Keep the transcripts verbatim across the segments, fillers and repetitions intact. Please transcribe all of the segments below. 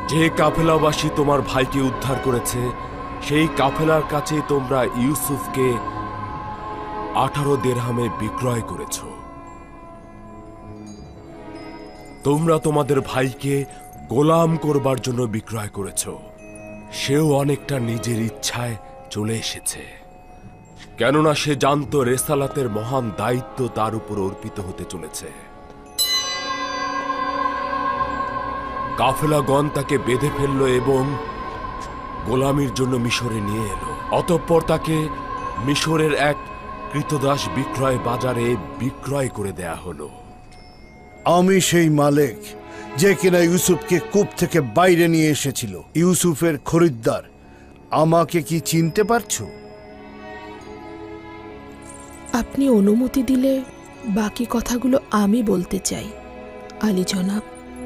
যে কাফেলাবাসী তোমার ভাইকে উদ্ধার করেছে সেই কাফেলার কাছে তোমরা ইউসুফকে আঠারো দেরহামে বিক্রয় করেছ। তোমরা তোমাদের ভাইকে গোলাম করবার জন্য বিক্রয় করেছ। সেও অনেকটা নিজের ইচ্ছায় চলে এসেছে, কেননা সে জানত রেসালাতের মহান দায়িত্ব তার উপর অর্পিত হতে চলেছে। কাফেলাগণ তাকে বেঁধে ফেলল এবং গোলামির জন্য মিশরে নিয়ে এলো। অতঃপর তাকে মিশরের এক কৃতদাস বিক্রয় বাজারে বিক্রয় করে দেয়া হলো। আমি সেই মালিক যে কিনা ইউসুফকে কূপ থেকে বাইরে নিয়ে এসেছিল, ইউসুফের খরিদ্দার। আমাকে কি চিনতে পারছো? আপনি অনুমতি দিলে বাকি কথাগুলো আমি বলতে চাই, আলী জনাব।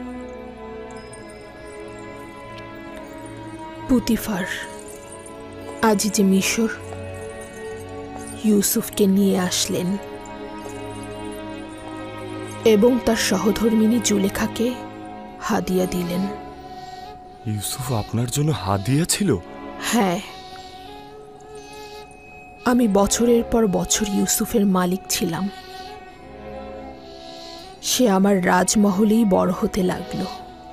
পুতিফার আজ যে মিশর ইউসুফকে নিয়ে আসলেন এবং তার সহধর্মিনী জুলেখাকে হাদিয়া দিলেন। ইউসুফ আপনার জন্য হাদিয়া ছিল? হ্যাঁ, আমি বছরের পর বছর ইউসুফের মালিক ছিলাম। সে আমার রাজমহলেই বড় হতে লাগলো।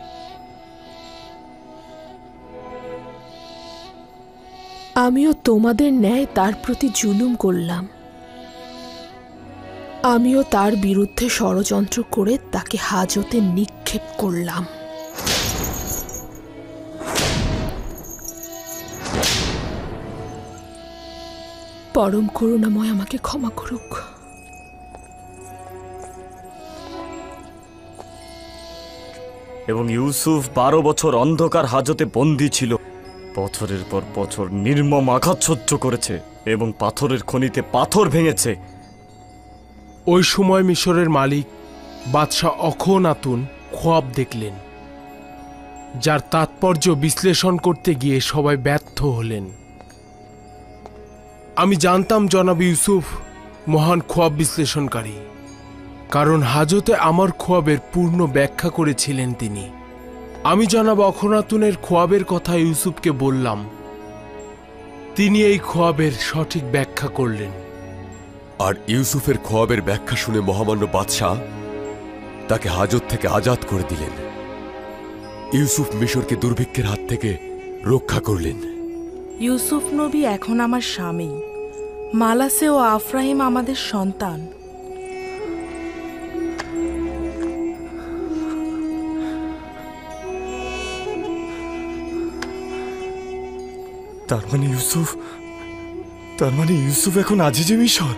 আমিও তোমাদের ন্যায় তার প্রতি জুলুম করলাম। আমিও তার বিরুদ্ধে ষড়যন্ত্র করে তাকে হাজতে নিক্ষেপ করলাম। পরম করুণাময় আমাকে ক্ষমা করুক। এবং ইউসুফ বারো বছর অন্ধকার হাজতে বন্দী ছিল, বছরের পর বছর নির্মম আঘাত সহ্য করেছে এবং পাথরের খনিতে পাথর ভেঙেছে। ওই সময় মিশরের মালিক বাদশাহ অখনাতুন খোয়াব দেখলেন, যার তাৎপর্য বিশ্লেষণ করতে গিয়ে সবাই ব্যর্থ হলেন। আমি জানতাম জনাব ইউসুফ মহান খোয়াব বিশ্লেষণকারী, কারণ হাজতে আমার খোয়াবের পূর্ণ ব্যাখ্যা করেছিলেন তিনি। আমি জনাব অখনাতুনের খোয়াবের কথা ইউসুফকে বললাম। তিনি এই খোয়াবের সঠিক ব্যাখ্যা করলেন। আর ইউসুফের খোয়াবের ব্যাখ্যা শুনে মহামান্য বাদশাহ তাকে হাজত থেকে আজাদ করে দিলেন। ইউসুফ মিশরকে দুর্ভিক্ষের হাত থেকে রক্ষা করলেন। ইউসুফ নবী এখন আমার স্বামী, মালাসে ও আফরাহিম আমাদের সন্তান। তার মানে ইউসুফ তার মানে ইউসুফ এখন আজিজে মিশর।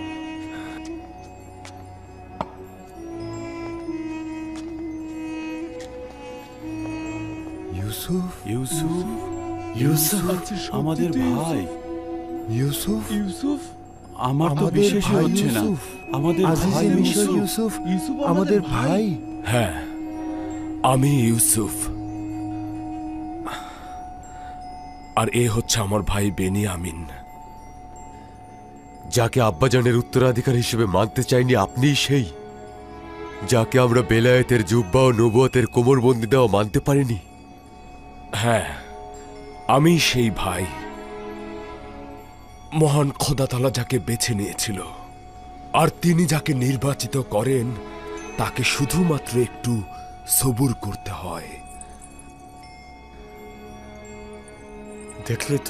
ইউসুফ ইউসুফ ইউসুফ আমাদের ভাই। ইউসুফ ইউসুফ আমার তো বিশ্বাসই হচ্ছে না। আমাদের ভাই মিশর ইউসুফ আমাদের ভাই। হ্যাঁ, আমি ইউসুফ, আর এ হচ্ছে আমার ভাই বেনিয়ামিন, যাকে আব্বাজানের উত্তরাধিকার হিসেবে মানতে চাইনি আপনিই সেই, যাকে আমরা বেলায়েতের জুব্বা ও নবুয়তের কোমরবন্দি দেওয়া মানতে পারিনি। হ্যাঁ, আমি সেই ভাই। মহান খোদাতাআলা যাকে বেছে নিয়েছিল, আর তিনি যাকে নির্বাচিত করেন তাকে শুধুমাত্র একটু সবুর করতে হয়। দেখলে তো,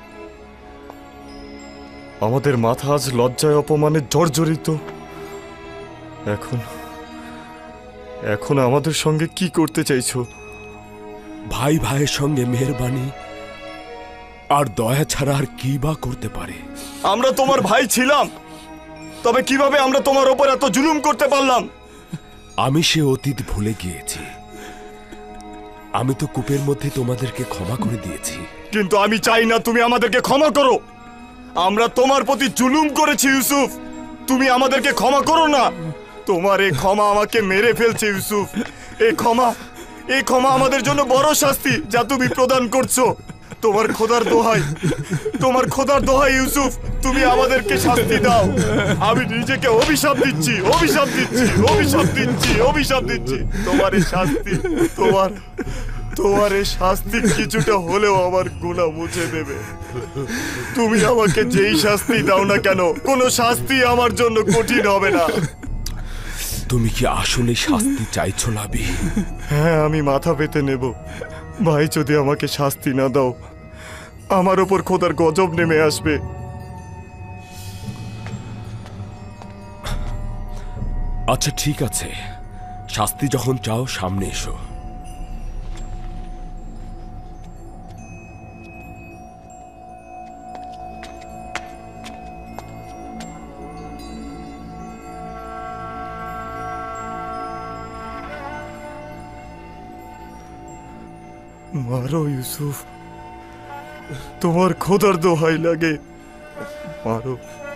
আমাদের মাথা আজ লজ্জায় অপমানে জর্জরিত। এখন এখন আমাদের সঙ্গে কি করতে চাইছো? ভাই ভাইয়ের সঙ্গে মেহেরবানি আর দয়া ছাড়া আর কি বা করতে পারে? আমরা তোমার ভাই ছিলাম, তবে কিভাবে আমরা তোমার ওপর এত জুলুম করতে পারলাম? আমি সে অতীত ভুলে গিয়েছি। আমি তো কূপের মধ্যে তোমাদেরকে ক্ষমা করে দিয়েছি। কিন্তু আমি চাই না তুমি আমাদেরকে ক্ষমা করো। আমরা তোমার প্রতি জুলুম করেছি ইউসুফ, তুমি আমাদেরকে ক্ষমা করো না। তোমার এই ক্ষমা আমাকে মেরে ফেলছে ইউসুফ। এই ক্ষমা এই ক্ষমা আমাদের জন্য বড় শাস্তি যা তুমি প্রদান করছো। তোমার খোদার দোহাই, তোমার খোদার দোহাই ইউসুফ, তুমি আমাদেরকে শাস্তি দাও। আমি নিজেকে অভিশাপ দিচ্ছি, অভিশাপ দিচ্ছি, অভিশাপ দিচ্ছি, অভিশাপ দিচ্ছি। তোমার এই শাস্তি, তোমার তোমার এই শাস্তি কিছুটা হলেও আমার গুনাহ মুছে দেবে। তুমি আমাকে যেই শাস্তি দাও না কেন, কোনো শাস্তি আমার জন্য কঠিন হবে না। তুমি কি আসলে শাস্তি চাইছো লাবি? হ্যাঁ, আমি মাথা পেতে নেব। ভাই, যদি আমাকে শাস্তি না দাও, আমার ওপর খোদার গজব নেমে আসবে। আচ্ছা ঠিক আছে, শাস্তি যখন চাও সামনে এসো। মারো ইউসুফ, তোমার খোদার দোহাই লাগে, মারো।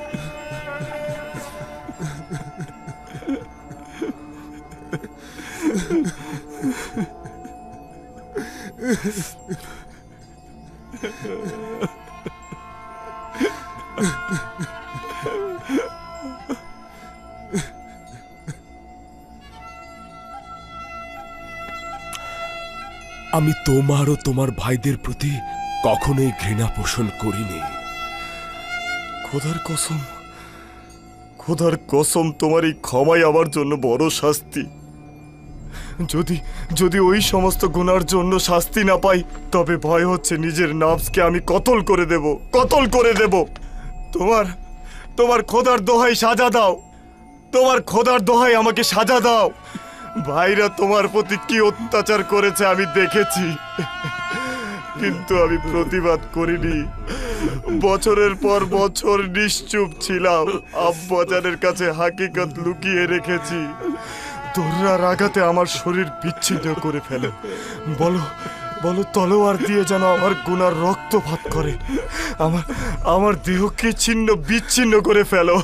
আমি তোমার ও তোমার ভাইদের প্রতি কখনোই ঘৃণা পোষণ করিনি। খোদার কসম, খোদার কসম, তোমার এই ক্ষমাই আমার জন্য বড় শাস্তি। যদি যদি ওই সমস্ত গুনার জন্য শাস্তি না পাই, তবে ভয় হচ্ছে নিজের নফসকে আমি কতল করে দেব, কতল করে দেব। তোমার তোমার খোদার দোহাই সাজা দাও, তোমার খোদার দোহাই আমাকে সাজা দাও। ভাইরা তোমার প্রতি কি অত্যাচার করেছে আমি দেখেছি, কিন্তু আমি প্রতিবাদ করিনি। বছরের পর বছর নিশ্চুপ ছিলাম, আব্বাজানের কাছে হাকিকত লুকিয়ে রেখেছি। তোররা রাগাতে আমার শরীর বিচ্ছিন্ন করে ফেলে। বলো বলো তলোয়ার দিয়ে যেন আমার গুনার রক্তপাত করে, আমার আমার দেহকে ছিন্ন বিচ্ছিন্ন করে ফেলো।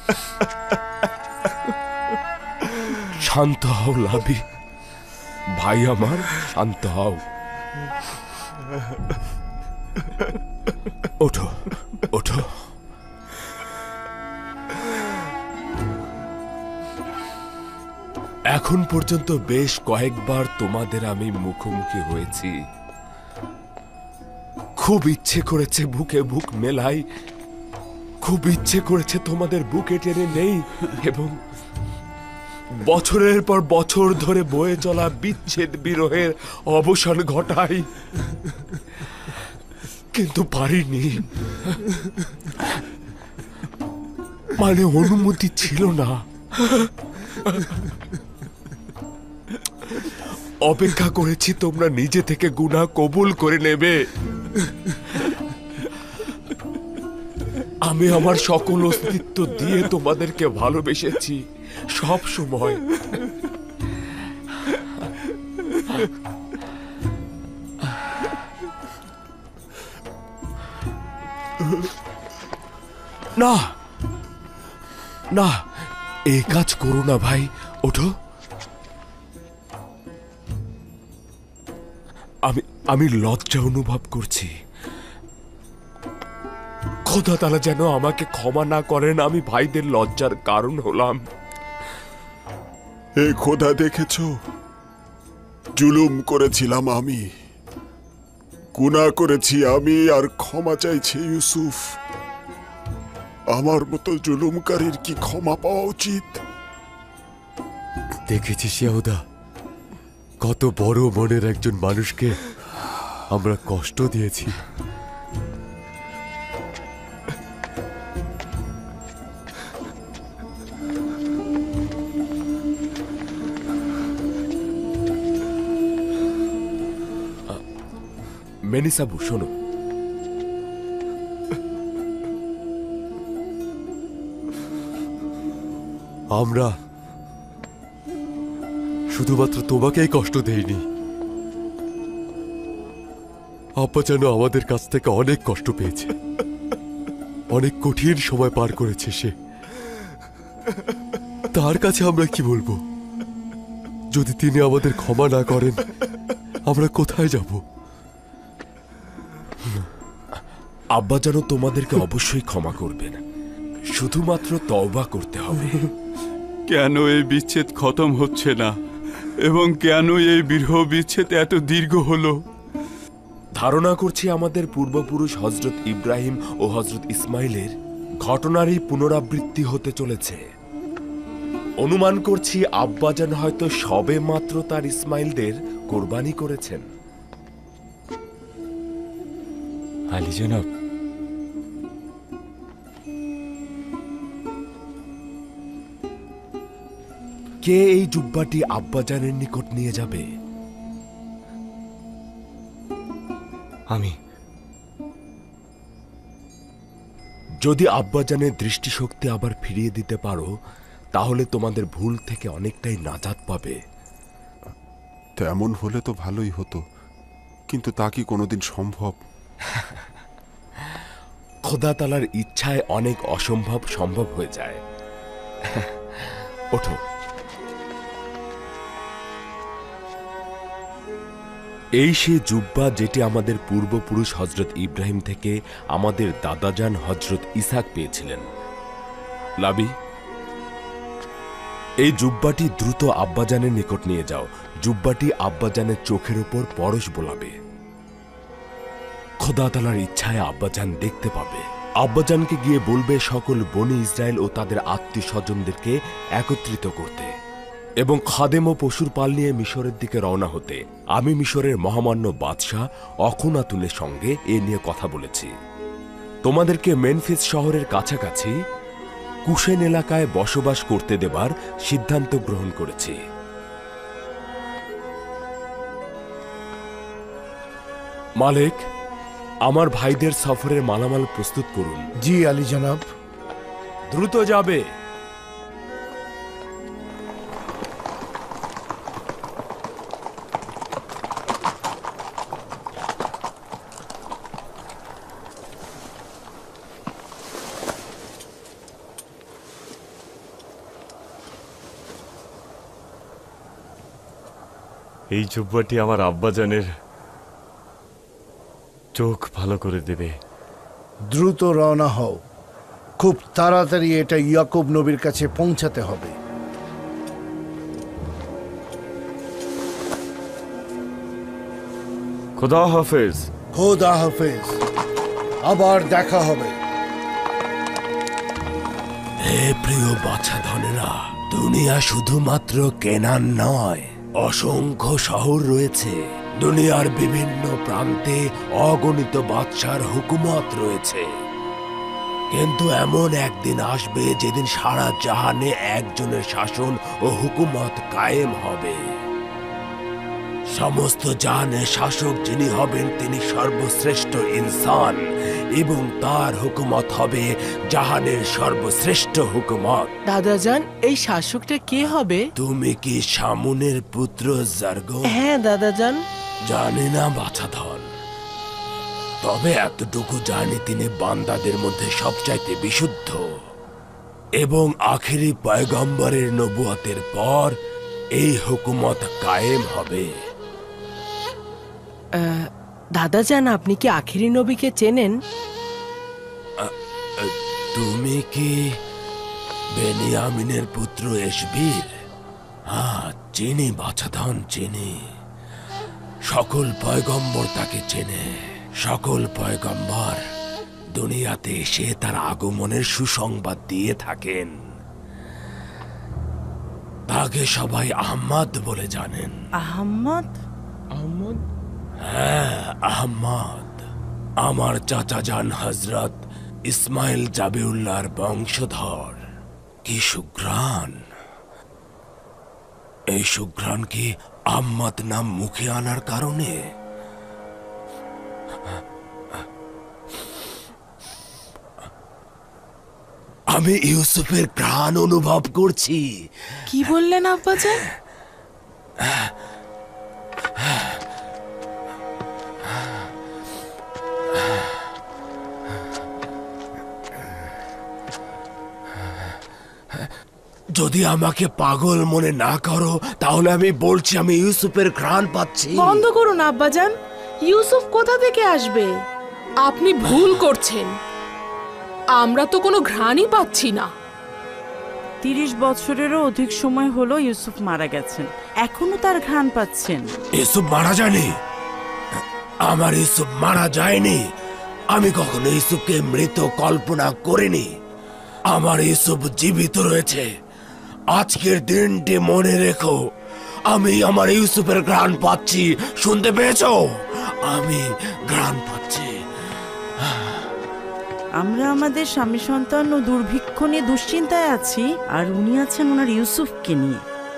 শান্ত হও লাবি, ভাই আমার, শান্ত হও। ওঠো ওঠো। এখন পর্যন্ত বেশ কয়েকবার তোমাদের আমি মুখোমুখি হয়েছি। খুব ইচ্ছে করেছে বুকে বুক মেলাই, খুব ইচ্ছে করেছে তোমাদের বুকে টেনে নেই এবং বছরের পর বছর ধরে বয়ে চলা বিচ্ছেদ বিরহের অবসান ঘটাই, কিন্তু পারিনি। মানে অনুমতি ছিল না। অপেক্ষা করেছি তোমরা নিজে থেকে গুনাহ কবুল করে নেবে। আমি আমার সকল অস্তিত্ব দিয়ে তোমাদেরকে ভালোবেসেছি সব সময়। না না, এই কাজ করো না ভাই, ওঠো। আমি আমি লজ্জা অনুভব করছি। খোদা তাআলা যেন আমাকে ক্ষমা না করেন, আমি ভাইদের লজ্জার কারণ হলাম। এ খোদা, দেখেছ, জুলুম করেছিলাম আমি, গুনাহ করেছি আমি, আর ক্ষমা চাইছে ইউসুফ। আমার মতো জুলুমকারীর কি ক্ষমা পাওয়া উচিত? দেখেছিস ইয়াহুদা, কত বড় মনের একজন মানুষকে আমরা কষ্ট দিয়েছি। মেনিসাবু, শোনো, আমরা শুধুমাত্র তোমাকেই কষ্ট দেইনি, আব্বা যেন আমাদের কাছ থেকে অনেক কষ্ট পেয়েছে, অনেক কঠিন সময় পার করেছে সে। তার কাছে আমরা কি বলবো? যদি তিনি আমাদের ক্ষমা না করেন, আমরা কোথায় যাব? আব্বা যেন তোমাদেরকে অবশ্যই ক্ষমা করবেন, শুধুমাত্র তওবা করতে হবে। কেন এই বিচ্ছেদ খতম হচ্ছে না? এবং কেন এই বিরহ বিচ্ছেদ এত দীর্ঘ হলো? ধারণা করছি আমাদের পূর্বপুরুষ হজরত ইব্রাহিম ও হজরত ইসমাইলের ঘটনারই পুনরাবৃত্তি হতে চলেছে। অনুমান করছি আব্বাজান হয়তো সবে মাত্র তার ইসমাইলদের কোরবানি করেছেন। আলী জনাব, কে এই জুব্বাটি আব্বাজানের নিকট নিয়ে যাবে? আমি। যদি আব্বাজানের দৃষ্টিশক্তি আবার ফিরিয়ে দিতে পারো তাহলে তোমাদের ভুল থেকে অনেকটাই নাজাত পাবে। তেমন হলে তো ভালোই হতো, কিন্তু তা কি কোনোদিন সম্ভব? খোদা তাআলার ইচ্ছায় অনেক অসম্ভব সম্ভব হয়ে যায়। ওঠো। এই সে জুব্বা যেটি আমাদের পূর্বপুরুষ হজরত ইব্রাহিম থেকে আমাদের দাদাজান হজরত ইসাক পেয়েছিলেন। লাবি, এই জুব্বাটি দ্রুত আব্বাজানের নিকট নিয়ে যাও। জুব্বাটি আব্বাজানের চোখের উপর পরশ বোলাবে। খোদা তাআলার ইচ্ছায় আব্বাজান দেখতে পাবে। আব্বাজানকে গিয়ে বলবে সকল বনি ইসরায়েল ও তাদের আত্মীয় স্বজনদেরকে একত্রিত করতে এবং খাদেম ও পশুর পাল নিয়ে মিশরের দিকে রওনা হতে। আমি মিশরের মহামান্য বাদশাহ অখুনাতুনের সঙ্গে এ নিয়ে কথা বলেছি। তোমাদেরকে মেনফিস শহরের কাছাকাছি কুশেন এলাকায় বসবাস করতে দেবার সিদ্ধান্ত গ্রহণ করেছি। মালিক, আমার ভাইদের সফরের মালামাল প্রস্তুত করুন। জি আলী জনাব। দ্রুত যাবে। এই জুব্বাটি আমার আব্বাজানের চোখ ভালো করে দেবে। দ্রুত রওনা হও, খুব তাড়াতাড়ি এটা ইয়াকুব নবীর কাছে পৌঁছাতে হবে। খোদা হাফেজ। খোদা হাফেজ, আবার দেখা হবে। হে প্রিয় বাছাধনেরা, দুনিয়া শুধুমাত্র কেনান নয়, অসংখ্য শহর রয়েছে। দুনিয়ার বিভিন্ন প্রান্তে অগণিত বাদশার হুকুমত রয়েছে। কিন্তু এমন একদিন আসবে যেদিন সারা জাহানে একজনের শাসন ও হুকুমত কায়েম হবে। সমস্ত জাহানের শাসক যিনি হবেন তিনি সর্বশ্রেষ্ঠ ইনসান এবং তার হুকুমত হবে জাহানের সর্বশ্রেষ্ঠ হুকুমত। দাদাজান, এই শাসকটা কে হবে? তুমি কি শামুনের পুত্র জার্গো? হ্যাঁ দাদাজান। জানি না বাছাধন, তবে এতটুকু জানি তিনি বান্দাদের মধ্যে সবচাইতে বিশুদ্ধ এবং আখেরি পয়গম্বরের নবুয়তের পর এই হুকুমত কায়েম হবে। দাদাজান, আপনি কি আখেরি নবীকে চেনেন? তুমি কি বেনিয়ামিনের পুত্র এশবির? হ্যাঁ, চিনি বাছাধন, চিনি। সকল পয়গম্বর তাকে চেনে। সকল পয়গম্বর দুনিয়াতে এসে তার আগমনের সুসংবাদ দিয়ে থাকেন। তাকে সবাই আহমদ বলে জানেন। আহম্মদ? আহমদ? হ্যাঁ, আহমদ। আমার চাচা জান হজরত ইসমাইল জাবিউল্লাহর বংশধর। কি সুঘ্রাণ! এই সুঘ্রাণ কি আহমদ নাম মুখে আনার কারণে? আমি ইউসুফের প্রাণ অনুভব করছি। কি বললেন আব্বাজান? যদি আমাকে পাগল মনে না করো তাহলে আমি বলছি আমি ইউসুফের ঘ্রাণ পাচ্ছি। বন্ধ করুন আব্বাজান, ইউসুফ কোথা থেকে আসবে? আপনি ভুল করছেন, আমরা তো কোনো ঘ্রাণই পাচ্ছি না। তিরিশ বছরেরও অধিক সময় হলো ইউসুফ মারা গেছেন, এখনো তার ঘ্রাণ পাচ্ছেন। ইউসুফ মারা যায়নি, আমার ইউসুফ মারা যায়নি। আমি কখনো ইউসুফকে মৃত কল্পনা করিনি। আমার ইউসুফ জীবিত রয়েছে। আজকের দিনটি মনে রেখো, আমি আমার ইউসুফের ঘ্রাণ পাচ্ছি। শুনতে পেয়েছো? আমি ঘ্রাণ পাচ্ছি। আমরা আমাদের স্বামী সন্তান ও দুর্ভিক্ষ নিয়ে দুশ্চিন্তায় আছি, আর উনি আছেন ওনার ইউসুফকে নিয়ে।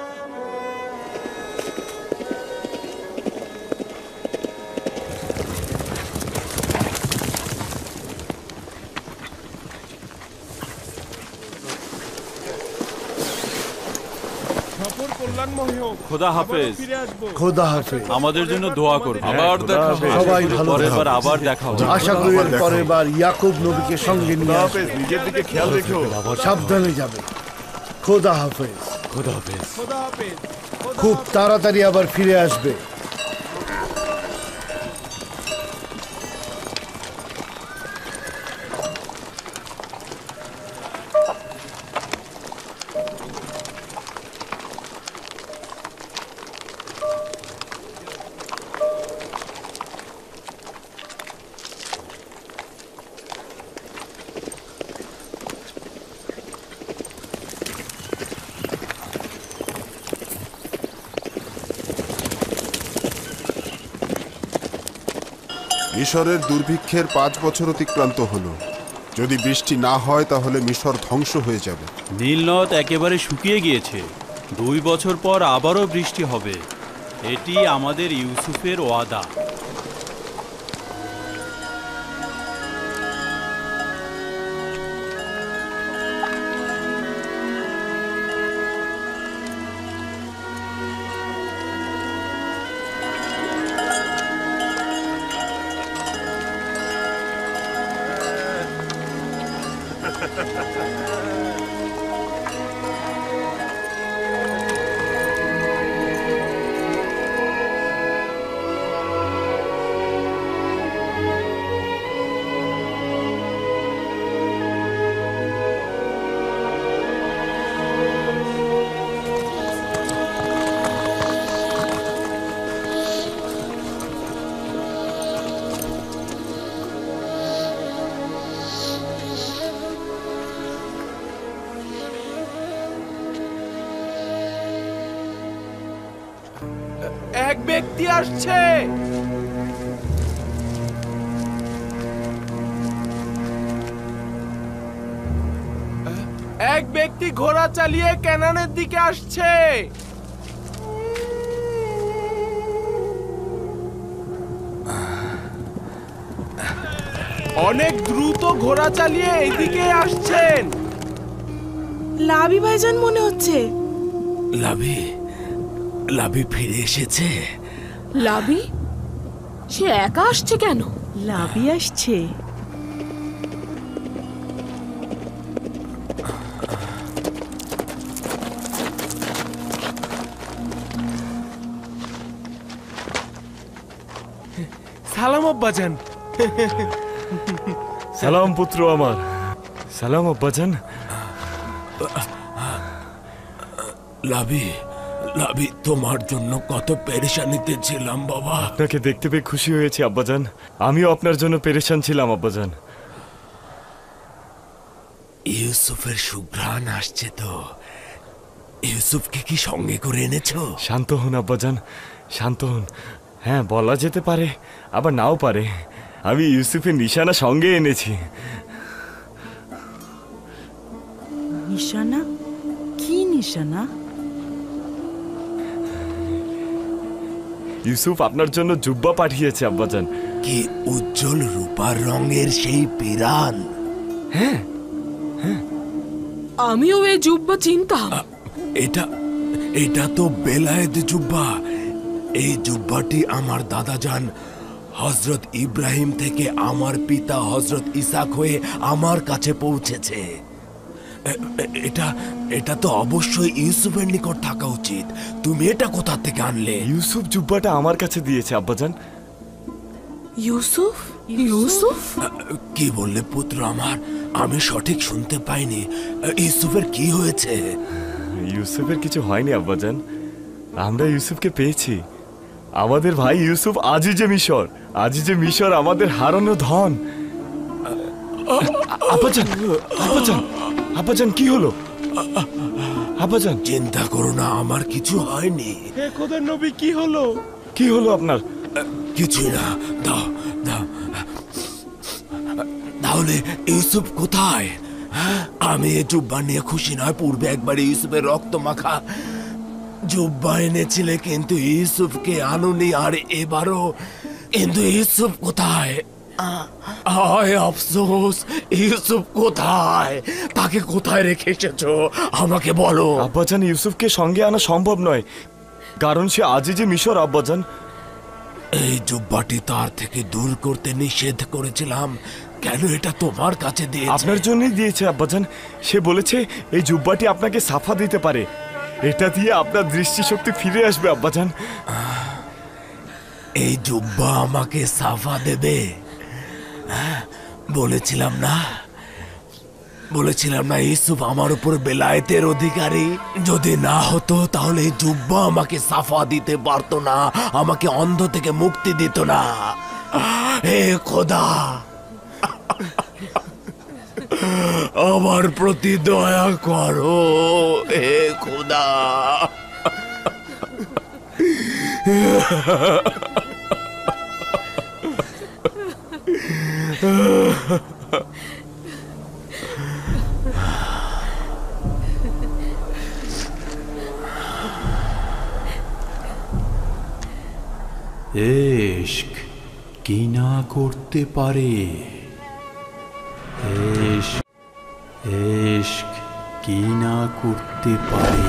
খোদা হাফেজ। খোদা হাফেজ। আমাদের জন্য দোয়া করবে। আবার দেখা হবে। সবাই ভালো পরের বার থাকবেন। আবার দেখা হবে। আশা করি এর পরের বার ইয়াকুব নবীকে সঙ্গে নিয়ে আসবেন। নিজের দিকে খেয়াল রেখো। সাবধানে যাবে। খোদা হাফেজ। খোদা হাফেজ। খুব তাড়াতাড়ি আবার ফিরে আসবে। মিশরের দুর্ভিক্ষের পাঁচ বছর অতিক্রান্ত হলো। যদি বৃষ্টি না হয় তাহলে মিশর ধ্বংস হয়ে যাবে। নীল নদ একেবারে শুকিয়ে গিয়েছে। দুই বছর পর আবারও বৃষ্টি হবে। এটি আমাদের ইউসুফের ওয়াদা। এক ব্যক্তি আসছে। এক ব্যক্তি ঘোড়া চালিয়ে কেনানের দিকে আসছে। অনেক দ্রুত ঘোড়া চালিয়ে এইদিকে আসছেন। লাভি ভাইজান মনে হচ্ছে। লাভি লাভি ফিরে এসেছে। লাভি? সে একা আসছে কেন? লাভি আসছে। সালাম আব্বাজান। সালাম পুত্র আমার। সালাম আব্বাজান। লাভি লাভি তোমার জন্য কত পেরেশানিতে ছিলাম বাবা। আপনাকে দেখতে পেয়ে খুশি হয়েছি আব্বাজান। আমিও আপনার জন্য পেরেশান ছিলাম আব্বাজান। ইউসুফের সুঘ্রাণ আসছে তো। ইউসুফকে কি সঙ্গে করে এনেছো? শান্ত হন আব্বাজান, শান্ত হন। হ্যাঁ, বলা যেতে পারে, আবার নাও পারে। আমি ইউসুফের নিশানা সঙ্গে এনেছি। নিশানা? কি নিশানা? ইউসুফ আপনার জন্য জুব্বা পাঠিয়েছে আব্বাজান। কি উজ্জ্বল রূপার রঙের সেই পিরান। হ্যাঁ, আমিও এই জুব্বা চিনতাম। এটা এটা তো বেলায়েত জুব্বা। এই জুব্বাটি আমার দাদাজান হযরত ইব্রাহিম থেকে আমার পিতা হযরত ইসাক হয়ে আমার কাছে পৌঁছেছে। এ- এ- এটা এটা তো অবশ্যই ইউসুফের নিকট থাকা উচিত। তুমি এটা কোথা থেকে আনলে? ইউসুফ জুব্বাটা আমার কাছে দিয়েছে আব্বাজান। ইউসুফ? ইউসুফ? কি বললে পুত্র আমার? আমি সঠিক শুনতে পাইনি। ইউসুফের কি হয়েছে? ইউসুফের কিছু হয়নি আব্বাজান, আমরা ইউসুফকে পেয়েছি। আমাদের ভাই ইউসুফ আজিজে মিশর, আজিজে মিশর আমাদের হারানো ধন। আব্বাজান, আব্বাজান, আব্বাজান কি হলো? আব্বাজান চিন্তা করো না, আমার কিছু হয়নি। হে খোদার নবী, কি হলো? কি হলো আপনার? কিছুই না। দাও দাও। তাহলে ইউসুফ কোথায়? আমি এ জুব্বা নিয়ে খুশি নয়। পূর্বে একবার ইউসুফের রক্ত মাখা জুব্বা এনেছিলে, কিন্তু ইউসুফকে আনুনি। আর এবারও, কিন্তু ইউসুফ কোথায়? আয় আফসোস, ইউসুফ কোথায়? তাকে কোথায় রেখে এসেছো আমাকে বলো। আব্বাজান, ইউসুফকে সঙ্গে আনা সম্ভব নয়, কারণ সে আজিজে মিশর। আব্বাজান, এই জুব্বাটি তার থেকে দূর করতে নিষেধ করেছিলাম। কেন এটা তোমার কাছে দিয়েছে? আপনার জন্যই দিয়েছে আব্বাজান। সে বলেছে এই জুব্বাটি আপনাকে সাফা দিতে পারে, এটা দিয়ে আপনার দৃষ্টিশক্তি ফিরে আসবে। আব্বাজান, এই জুব্বা আমাকে সাফা দেবে? হ্যাঁ, বলেছিলাম না, বলেছিলাম না ইউসুফ আমার উপর বেলায়েতের অধিকারী। যদি না হতো তাহলে এই জুব্বা আমাকে সাফা দিতে পারতো না, আমাকে অন্ধ থেকে মুক্তি দিত না। হে খোদা, আমার প্রতি দয়া করো। হে খোদা। ইশক কি না করতে পারে, ইশক ইশক কি না করতে পারে।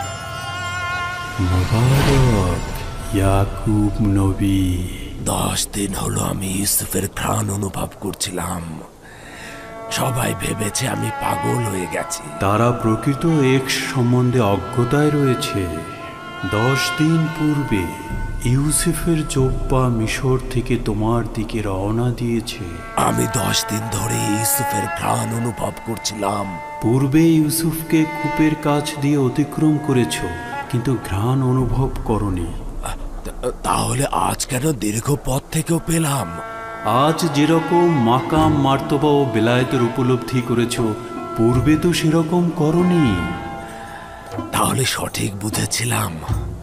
মোবারক ইয়াকুব নবী। দশ দিন হলো আমি ইউসুফের ঘ্রাণ অনুভব করছিলাম। সবাই ভেবেছে আমি পাগল হয়ে গেছি। তারা প্রকৃত এক্স সম্বন্ধে অজ্ঞতায় রয়েছে। দশ দিন পূর্বে ইউসুফের জোব্বা মিশর থেকে তোমার দিকে রওনা দিয়েছে। আমি দশ দিন ধরে ইউসুফের ঘ্রাণ অনুভব করছিলাম। পূর্বে ইউসুফকে কূপের কাছ দিয়ে অতিক্রম করেছ, কিন্তু ঘ্রাণ অনুভব করনি। তাহলে আজ কেন দীর্ঘ পথ থেকেও পেলাম? আজ যেরকম মাকাম মার্তবা ও বেলায়েতের উপলব্ধি করেছ, পূর্বে তো সেরকম করনি। তাহলে সঠিক বুঝেছিলাম,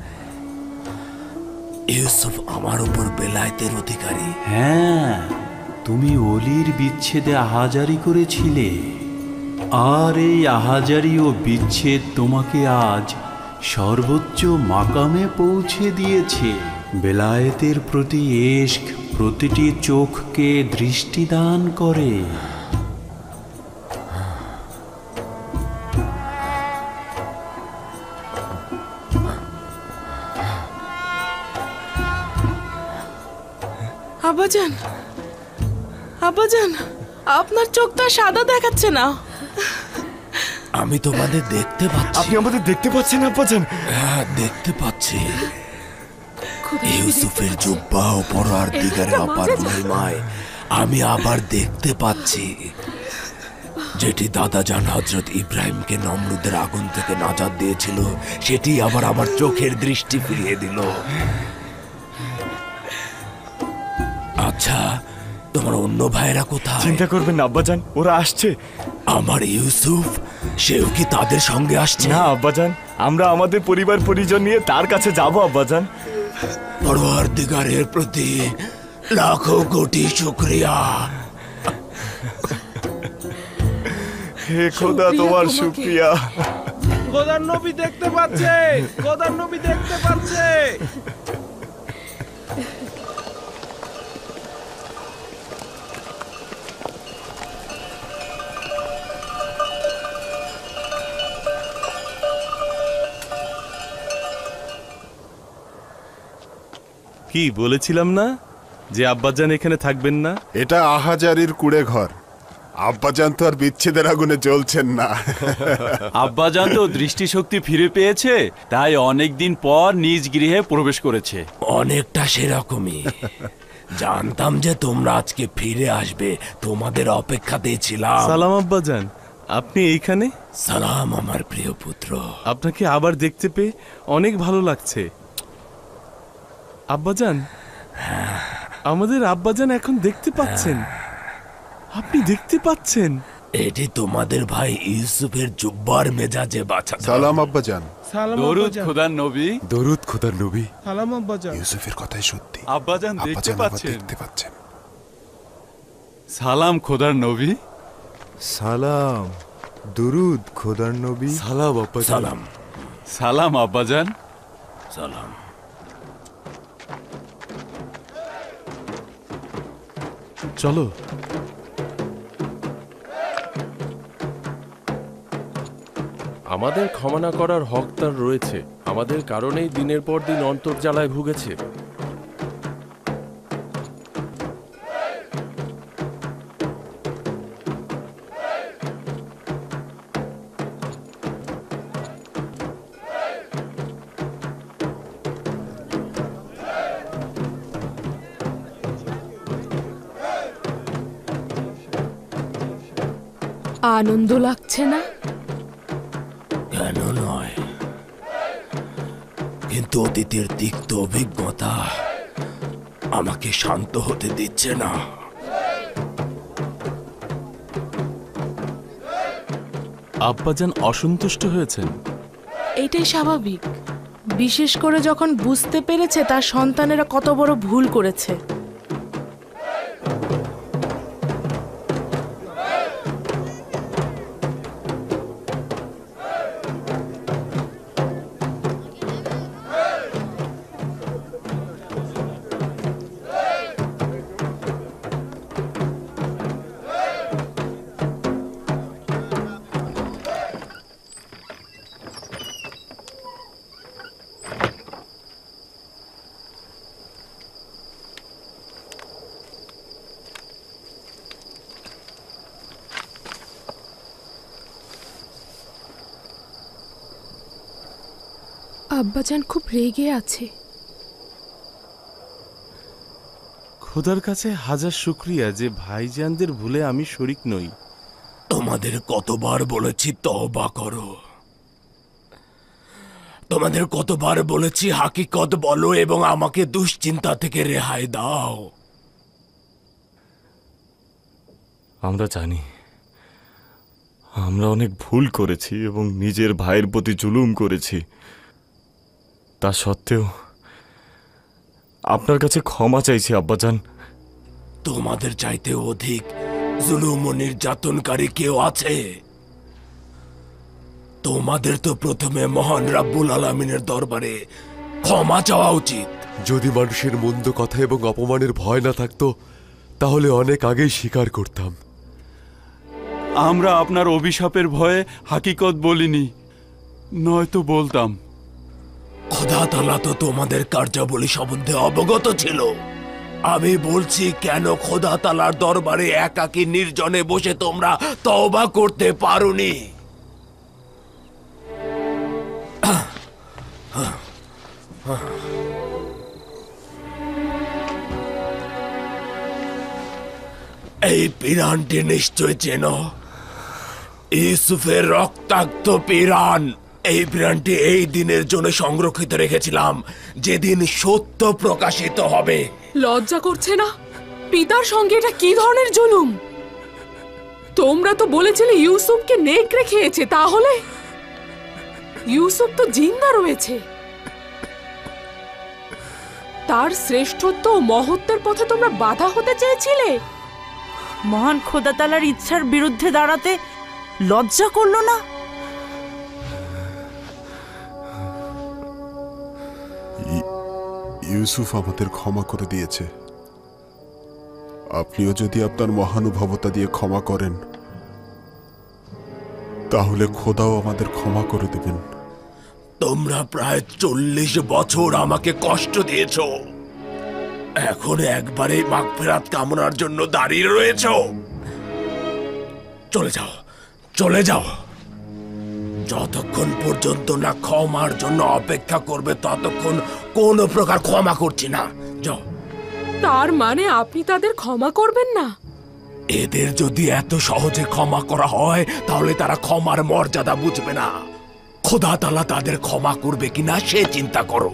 ইউসুফ আমার উপর বেলায়েতের অধিকারী। হ্যাঁ, তুমি অলির বিচ্ছেদে আহাজারি করেছিলে, আর এই আহাজারি ও বিচ্ছেদ তোমাকে আজ সর্বোচ্চ মাকামে পৌঁছে দিয়েছে। বেলায়েতের প্রতি ইশক প্রতিটি চোখকে দৃষ্টিদান করে। আব্বাজান, আব্বাজান, আপনার চোখটা সাদা দেখাচ্ছে না। আমি তোমাদের দেখতে পাচ্ছি। আপনি আমাদের দেখতে পাচ্ছেন আব্বাজান? হ্যাঁ, দেখতে পাচ্ছি। ইউসুফের জুব্বা ও পরার দিগারের অপার মহিমায় আমি আবার দেখতে পাচ্ছি, যেটি দাদা জান হযরত ইব্রাহিমকে নমরুদের আগুন থেকে নাজাত দিয়েছিল, সেটি আবার আমার চোখের দৃষ্টি ফিরিয়ে দিল। আচ্ছা, তোমার অন্য ভাইরা কোথায়? চিন্তা করবেন না আব্বাজান, ওরা আসছে। আমার ইউসুফ, সেও কি তাদের সঙ্গে আসছে? না আব্বাজান, আমরা আমাদের পরিবার পরিজন নিয়ে তার কাছে যাব আব্বাজান। পরওয়ারদিগারের প্রতি লাখো কোটি শুকরিয়া। হে খোদা, তোমার শুকরিয়া। খোদার নবী দেখতে পাচ্ছে, খোদার নবী দেখতে পাচ্ছে। কি বলেছিলাম না যে আব্বাজান এখানে থাকবেন না? এটা আহাজারির কুড়ে ঘর। আব্বাজান তো আর বিচ্ছেদের আগুনে জ্বলছেন না। আব্বাজান তো দৃষ্টিশক্তি ফিরে পেয়েছে, তাই অনেকদিন পর নিজ গৃহে প্রবেশ করেছে। অনেকটা সেরকমই। জানতাম যে তোমরা আজকে ফিরে আসবে, তোমাদের অপেক্ষাতেই ছিলাম। সালাম আব্বাজান, আপনি এইখানে? সালাম আমার প্রিয় পুত্র। আপনাকে আবার দেখতে পেয়ে অনেক ভালো লাগছে। আব্বাজান, আমাদের আব্বাজান এখন দেখতে পাচ্ছেন। আপনি দেখতে পাচ্ছেন? এটি তোমাদের ভাই ইউসুফের জুব্বার মেজাজে বাছা। সালাম আব্বাজান। সালাম দরুদ আব্বাজান। খোদার নবী। দরুদ খোদার নবী। সালাম আব্বাজান। ইউসুফের কথাই সত্যি। আব্বাজান দেখতে আব্বাজান আবার পাচ্ছেন। দেখতে পাচ্ছেন। সালাম খোদার নবী। সালাম। দুরুদ খোদার নবী। সালাম আব্বাজান। সালাম। সালাম আব্বাজান। সালাম। চলো। আমাদের ক্ষমা না করার হক তার রয়েছে। আমাদের কারণেই দিনের পর দিন অন্তর্জালায় ভুগেছে। আনন্দ লাগছে না? কেন নয়, কিন্তু অতীতের তিক্ত অভিজ্ঞতা আমাকে শান্ত হতে দিচ্ছে না। আব্বাজান অসন্তুষ্ট হয়েছেন। এইটাই স্বাভাবিক, বিশেষ করে যখন বুঝতে পেরেছে তার সন্তানেরা কত বড় ভুল করেছে। আব্বাজান খুব রেগে আছে। খোদার কাছে হাজার শুক্রিয়া যে ভাইজানদের ভুলে আমি শরিক নই। তোমাদের কতবার বলেছি তওবা করো, তোমাদের কতবার বলেছি হাকিকত বলো এবং আমাকে দুশ্চিন্তা থেকে রেহাই দাও। আমরা জানি আমরা অনেক ভুল করেছি এবং নিজের ভাইয়ের প্রতি জুলুম করেছি। তা সত্ত্বেও আপনার কাছে ক্ষমা চাইছি আব্বাজান। তোমাদের চাইতে অধিক জুলুম ও নির্যাতনকারী কেউ আছে? তোমাদের তো প্রথমে মহান রাব্বুল আলামিনের দরবারে ক্ষমা চাওয়া উচিত। যদি মানুষের মন্দ কথা এবং অপমানের ভয় না থাকতো তাহলে অনেক আগেই স্বীকার করতাম। আমরা আপনার অভিশাপের ভয়ে হাকিকত বলিনি, নয়তো বলতাম। খোদা তাআলা তো তোমাদের কার্যাবলী সম্বন্ধে অবগত ছিল। আমি বলছি, কেন খোদা তাআলার দরবারে একাকী নির্জনে বসে তোমরা তওবা করতে পারোনি? এই পিরানটি নিশ্চয় চেনো, ইউসুফের রক্তাক্ত পিরান। এই পিরানটি এই দিনের জন্য সংরক্ষিত রেখেছিলাম, যেদিন সত্য প্রকাশিত হবে। লজ্জা করছে না? পিতার সঙ্গে এটা কি ধরনের জুলুম? তোমরা তো বলেছিলে ইউসুফকে নেকড়ে খেয়েছে, তাহলে ইউসুফ তো জিন্দা রয়েছে। তার শ্রেষ্ঠত্ব ও মহত্বের পথে তোমরা বাধা হতে চেয়েছিলে। মহান খোদা তাআলার ইচ্ছার বিরুদ্ধে দাঁড়াতে লজ্জা করলো না? ইউসুফ আমাদের ক্ষমা করে দিয়েছে। আপনিও যদি আপনার মহানুভবতা দিয়ে ক্ষমা করেন, তাহলে খোদাও আমাদের ক্ষমা করে দেবেন। তোমরা প্রায় চল্লিশ বছর আমাকে কষ্ট দিয়েছ, এখন একবারে মাগফিরাত কামনার জন্য দাঁড়িয়ে রয়েছ। চলে যাও, চলে যাও। যতক্ষণ পর্যন্ত না ক্ষমার জন্য অপেক্ষা করবে, ততক্ষণ কোনো প্রকার ক্ষমা করছি না। যাও, তার মানে আপনি তাদের ক্ষমা করবেন না? এদের যদি এত সহজে ক্ষমা করা হয় তাহলে তারা ক্ষমার মর্যাদা বুঝবে না। খোদা তাআলা তাদের ক্ষমা করবে কিনা সে চিন্তা করো।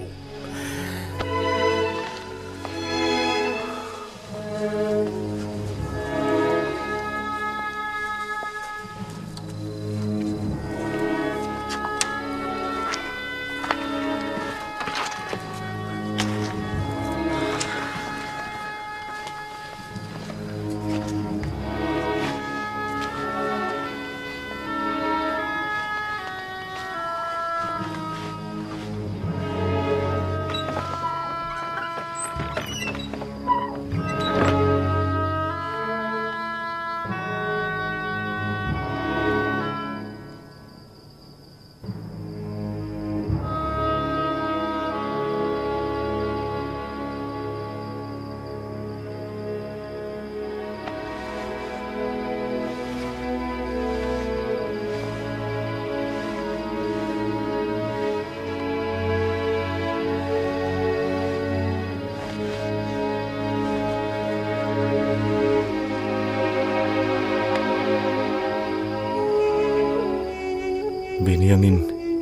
বেনিয়ামিন,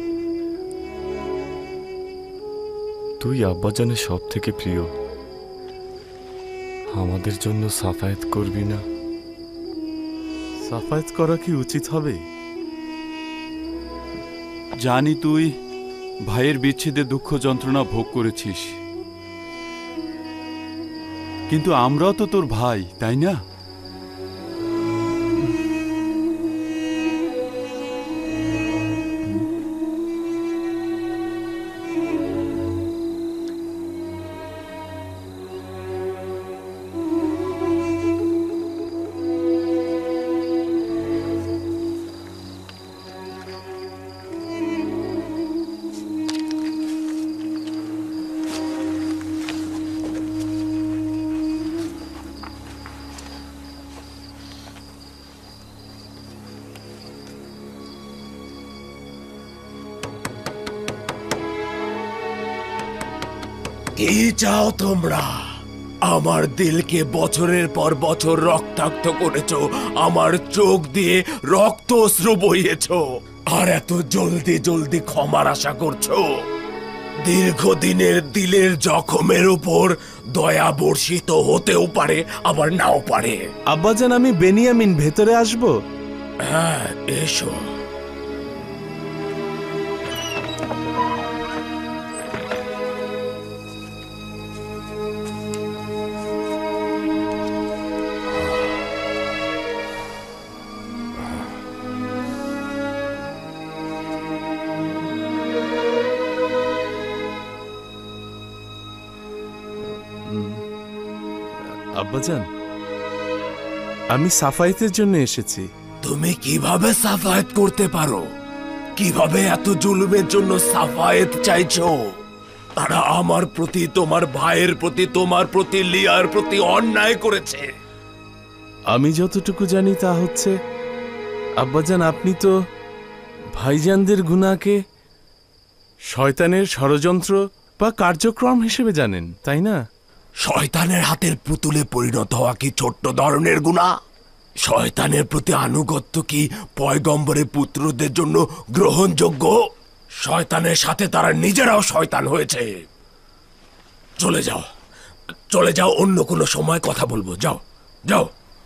তুই আব্বাজানের সব থেকে প্রিয়। আমাদের জন্য সাফায়াত করবি না? সাফায়াত করা কি উচিত হবে? জানি তুই ভাইয়ের বিচ্ছেদে দুঃখ যন্ত্রণা ভোগ করেছিস, কিন্তু আমরাও তো তোর ভাই, তাই না? কি চাও তোমরা? আমার দিলকে বছরের পর বছর রক্তাক্ত করেছো, আমার চোখ দিয়ে রক্ত অশ্রু বইয়েছো, আর এত জলদি জলদি ক্ষমার আশা করছো? দীর্ঘদিনের দিলের জখমের উপর দয়া বর্ষিত হতেও পারে, আবার নাও পারে। আব্বাজান, আমি বেনিয়ামিন, ভেতরে আসবো? হ্যাঁ, এসো। আব্বাজান, আমি সাফায়েতের জন্য এসেছি। তুমি কিভাবে সাফায়েত করতে পারো? কিভাবে এত জুলুমের জন্য সাফায়েত চাইছো? তারা আমার প্রতি, তোমার ভাইয়ের প্রতি, তোমার প্রতি, লিয়ার প্রতি অন্যায় করেছে। আমি যতটুকু জানি তা হচ্ছে, আব্বাজান, আপনি তো ভাইজানদের গুনাহকে শয়তানের ষড়যন্ত্র বা কার্যক্রম হিসেবে জানেন, তাই না? শয়তানের হাতের পুতুলে পরিণত হওয়া কি ছোট্ট ধরনের গুনাহ? শয়তানের প্রতি আনুগত্য কি পয়গম্বরের পুত্রদের জন্য গ্রহণযোগ্য? শয়তানের সাথে তারা নিজেরাও শয়তান হয়েছে। চলে যাও, চলে যাও, অন্য কোনো সময় কথা বলবো। যাও, যাও।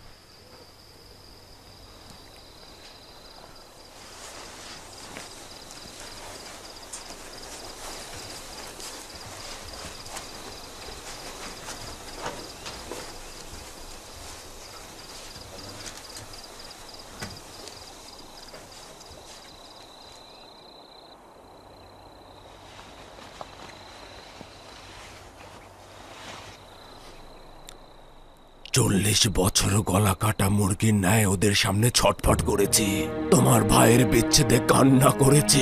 চল্লিশ বছর গলা কাটা মুরগির ন্যায় ওদের সামনে ছটফট করেছি, তোমার ভাইয়ের বিচ্ছেদে কান্না করেছি,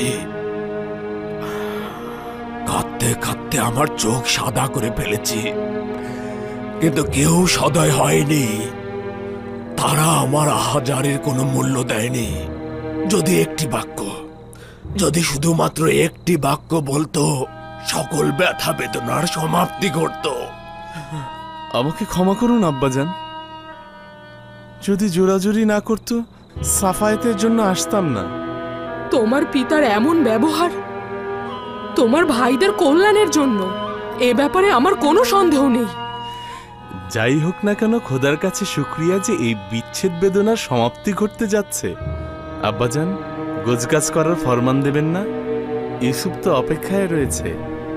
কাঁদতে কাঁদতে আমার চোখ সাদা করে ফেলেছি, কিন্তু কেউ সদয় হয়নি। তারা আমার আহাজারের কোনো মূল্য দেয়নি। যদি একটি বাক্য, যদি শুধুমাত্র একটি বাক্য বলতো, সকল ব্যথা বেদনার সমাপ্তি ঘটতো। আমাকে ক্ষমা করুন আব্বাজান। যদি জোরাজুরি না করতো সাফায়েতের জন্য আসতাম না। তোমার পিতার এমন ব্যবহার তোমার ভাইদের কল্যাণের জন্য, এ ব্যাপারে আমার কোনো সন্দেহ নেই। যাই হোক না কেন, খোদার কাছে শুকরিয়া যে এই বিচ্ছেদ বেদনার সমাপ্তি ঘটতে যাচ্ছে। আব্বাজান, গোছগাছ করার ফরমান দেবেন না? ইউসুফ তো অপেক্ষায় রয়েছে।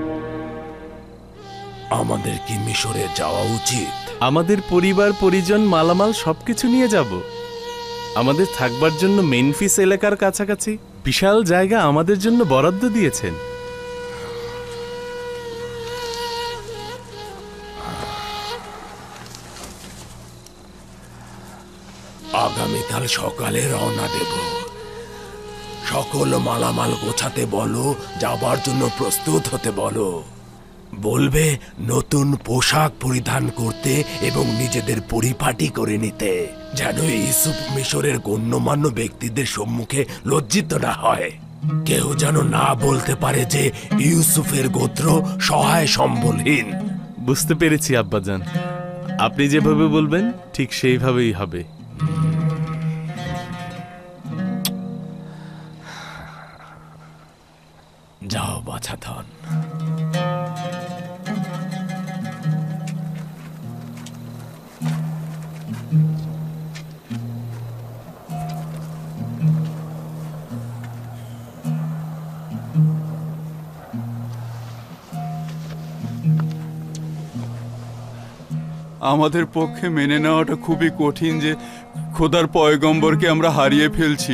আমাদের কি মিশরে যাওয়া উচিত? আমাদের পরিবার পরিজন মালামাল সবকিছু নিয়ে যাব। আমাদের থাকবার জন্য মেনফিস এলাকার কাছাকাছি বিশাল জায়গা আমাদের জন্য বরাদ্দ দিয়েছেন। আগামীকাল সকালে রওনা দেব। সকল মালামাল গোছাতে বলো, যাবার জন্য প্রস্তুত হতে বলো। বলবে নতুন পোশাক পরিধান করতে এবং নিজেদের পরিপাটি করে নিতে, যেন ইউসুফ মিশরের গণ্যমান্য ব্যক্তিদের সম্মুখে লজ্জিত না হয়। কেউ যেন না বলতে পারে যে ইউসুফের গোত্র সহায় সম্বলহীন। বুঝতে পেরেছি আব্বাজান, আপনি যেভাবে বলবেন ঠিক সেইভাবেই হবে। যাও বাছাধন। আমাদের পক্ষে মেনে নেওয়াটা খুবই কঠিন যে খোদার পয়গম্বরকে আমরা হারিয়ে ফেলছি।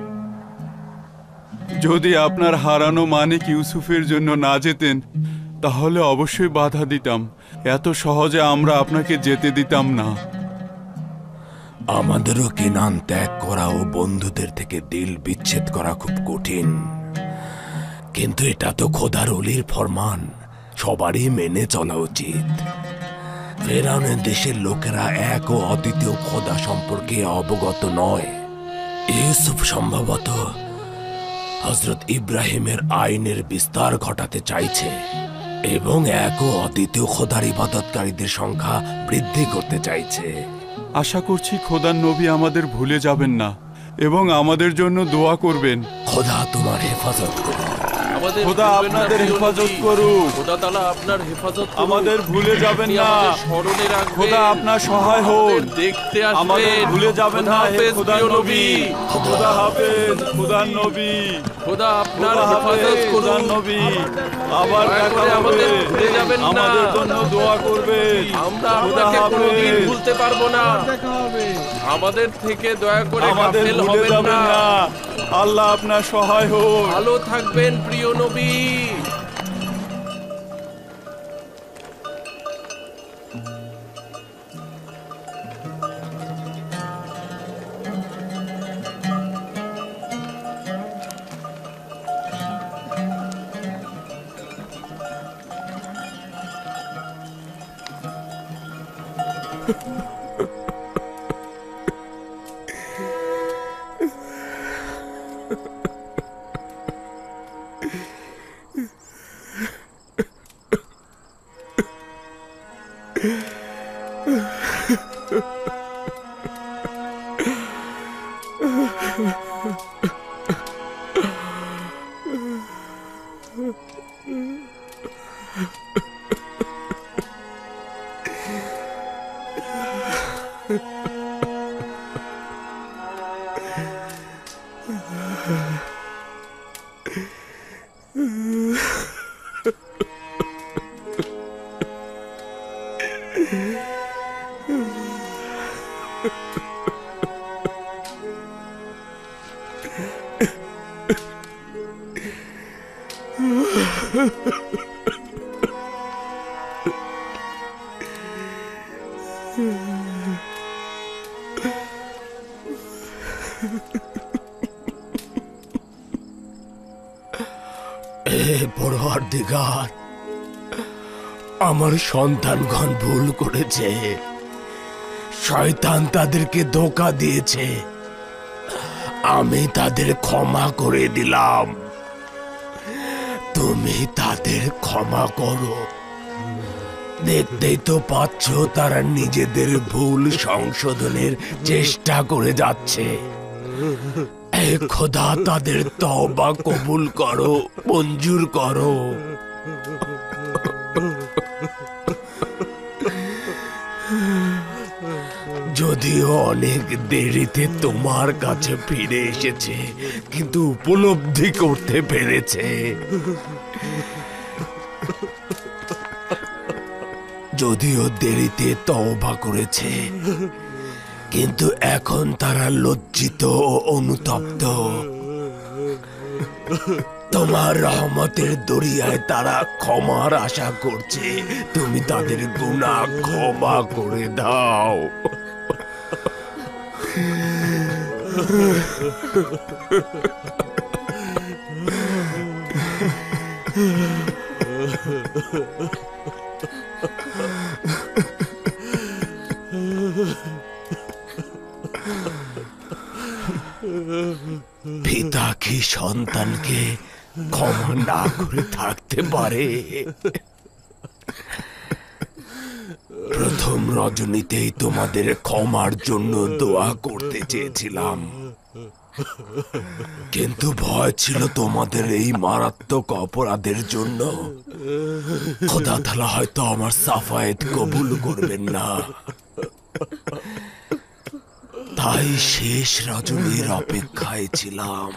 যদি আপনার হারানো মানিক ইউসুফের জন্য না যেতেন তাহলে অবশ্যই বাধা দিতাম। এত সহজে আমরা আপনাকে যেতে দিতাম না। আমাদেরও কেনান ত্যাগ করা ও বন্ধুদের থেকে দিল বিচ্ছেদ করা খুব কঠিন, কিন্তু এটা তো খোদার অলির ফরমান, সবারই মেনে চলা উচিত। ফেরাউনের দেশের লোকেরা এক ও অদ্বিতীয় খোদা সম্পর্কে অবগত নয়। ইউসুফ সম্ভবত হযরত ইব্রাহিমের আইনের বিস্তার ঘটাতে চাইছে এবং এক ও অদ্বিতীয় খোদার ইবাদতকারীদের সংখ্যা বৃদ্ধি করতে চাইছে। আশা করছি খোদার নবী আমাদের ভুলে যাবেন না এবং আমাদের জন্য দোয়া করবেন। খোদা তোমার হেফাজত করুন। খোদা আপনাদের হেফাজত করুক। খোদা তাআলা আপনার হেফাজত করুন। আমাদের ভুলে যাবেন না। স্মরণে রাখবেন। খোদা আপনার সহায় হন। দেখতে আসবেন। আমাদের ভুলে যাবেন না হে খোদার নবী। খোদা হাফেজ খোদার নবী। খোদা আপনার হেফাজত করুন। খোদার নবী আবার দেখা হবে। আমাদের ভুলে যাবেন না। আমাদের জন্য দোয়া করবেন। আমরা আপনাকে কোনোদিন ভুলতে পারবো না। দেখা হবে। আমাদের থেকে দয়া করে গাফেল হবেন না। আল্লাহ আপনার সহায় হোক। ভালো থাকবেন প্রিয় নবী। পরওয়ারদিগার, আমার সন্তানগণ ভুল করেছে। শয়তান তাদেরকে ধোঁকা দিয়েছে, আমি তাদের ক্ষমা করে দিলাম। তুমি তাদের ক্ষমা করো। দেখতেই তো পাচ্ছ তারা নিজেদের ভুল সংশোধনের চেষ্টা করে যাচ্ছে। এ খোদা, তাদের তওবা কবুল করো, মঞ্জুর করো। যদিও অনেক দেরিতে তোমার কাছে ফিরে এসেছে, কিন্তু উপলব্ধি করতে পেরেছে। যদিও দেরিতে তওবা করেছে, কিন্তু এখন তারা লজ্জিত ও অনুতপ্ত। তোমার রহমতের দরিয়ায় তারা ক্ষমার আশা করছে। তুমি তাদের গুনাহ ক্ষমা করে দাও। পিতা কি সন্তানকে ক্ষমা না করে থাকতে পারে? প্রথম রজনীতেই তোমাদের ক্ষমার জন্য দোয়া করতে চেয়েছিলাম, কিন্তু ভয় ছিল তোমাদের এই মারাত্মক অপরাধের জন্য খোদা তাআলা হয়তো আমার সাফায়েত কবুল করবেন না। তাই শেষ রজনীর অপেক্ষায় ছিলাম।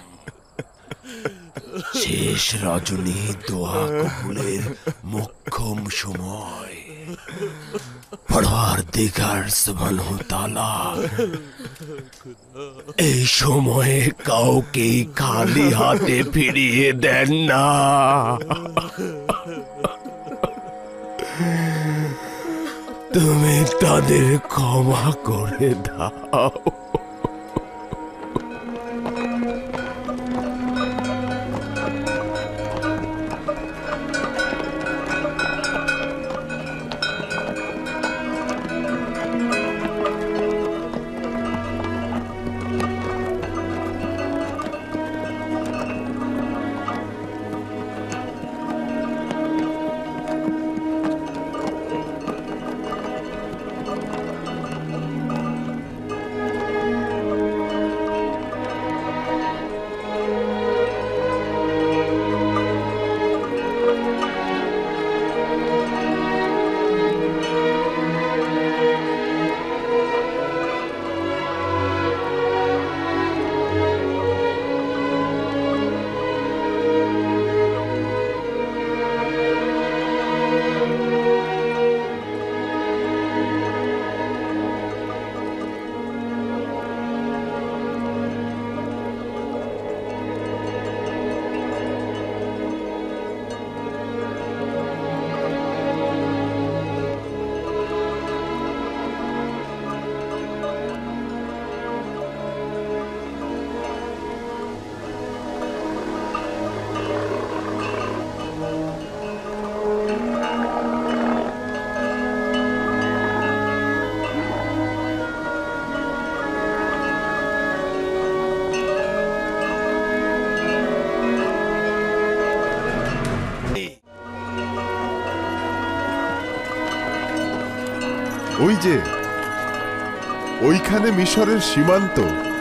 শেষ রজনী দোয়া কবুলের মোক্ষম সময়। পরওয়ারদিগার সুবহানাহু তাআলা এই সময়ে কাউকে খালি হাতে ফিরিয়ে দেন না। তুমি তাদের ক্ষমা করে দাও। ওই যে ওইখানে মিশরের সীমান্ত।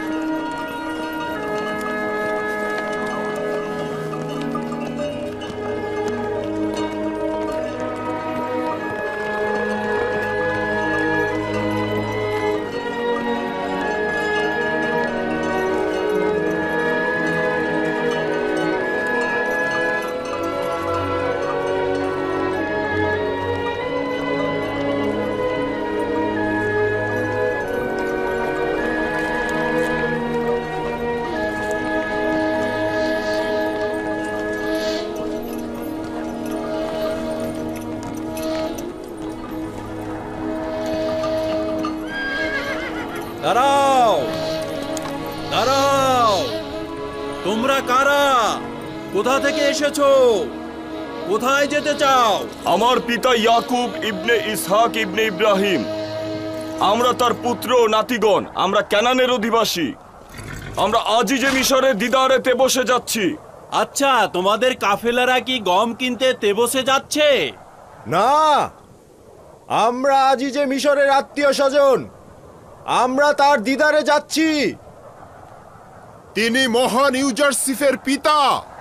দাঁড়াও, দাঁড়াও, তোমরা কারা? কোথা থেকে এসেছো? কোথায় যেতে চাও? আমার পিতা ইয়াকুব ইবনে ইসহাক ইবনে ইব্রাহিম, আমরা তার পুত্র ও নাতিগণ, আমরা কানানের অধিবাসী। আমরা আজই যে মিশরের দিদারে তেবসে যাচ্ছি। আচ্ছা, তোমাদের কাফেলারা কি গম কিনতে তেবসে যাচ্ছে? না, আমরা আজই যে মিশরের আত্মীয় স্বজন, আমরা তার দিদারে যাচ্ছি। তিনি মহান ইউজারসিফের পিতা।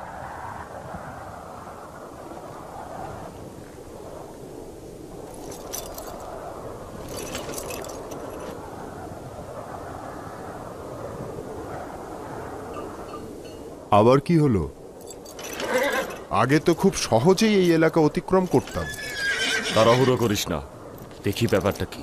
আবার কি হলো? আগে তো খুব সহজেই এই এলাকা অতিক্রম করতাম। তাড়াহুড়ো করিস না, দেখি ব্যাপারটা কি।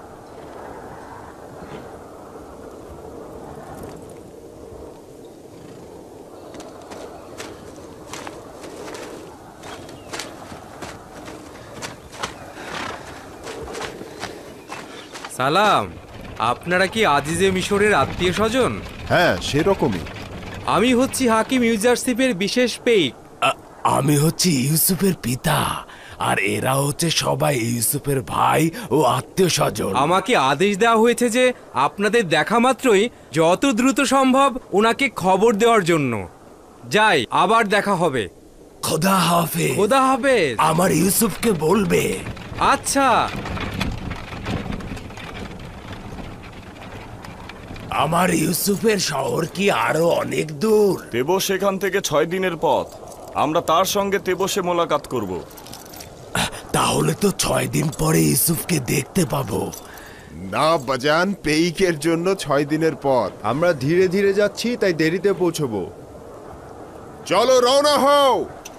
সালাম, আপনারা কি আজিজে মিশরের আত্মীয় স্বজন? হ্যাঁ, সেরকমই। আমি হচ্ছি হাকিম ইউজারসিফের বিশেষ পেইক। আমি হচ্ছি ইউসুফের পিতা, আর এরা হচ্ছে সবাই ইউসুফের ভাই ও আত্মীয় স্বজন। আমাকে আদেশ দেওয়া হয়েছে যে আপনাদের দেখা মাত্রই যত দ্রুত সম্ভব ওনাকে খবর দেওয়ার জন্য। যাই, আবার দেখা হবে। খোদা হাফেজ। খোদা হাফেজ। আমার ইউসুফকে বলবে। আচ্ছা। আমার ইউসুফের শহর কি আরো অনেক দূর? তেবস সেখান থেকে ছয় দিনের পথ। আমরা তার সঙ্গে তেবসে মোলাকাত করব। তাহলে তো ছয় দিন পরে ইউসুফকে দেখতে পাবো। না বাজান, পেইকের জন্য ছয় দিনের পথ। আমরা ধীরে ধীরে যাচ্ছি, তাই দেরিতে পৌঁছবো। চলো, রওনা হও।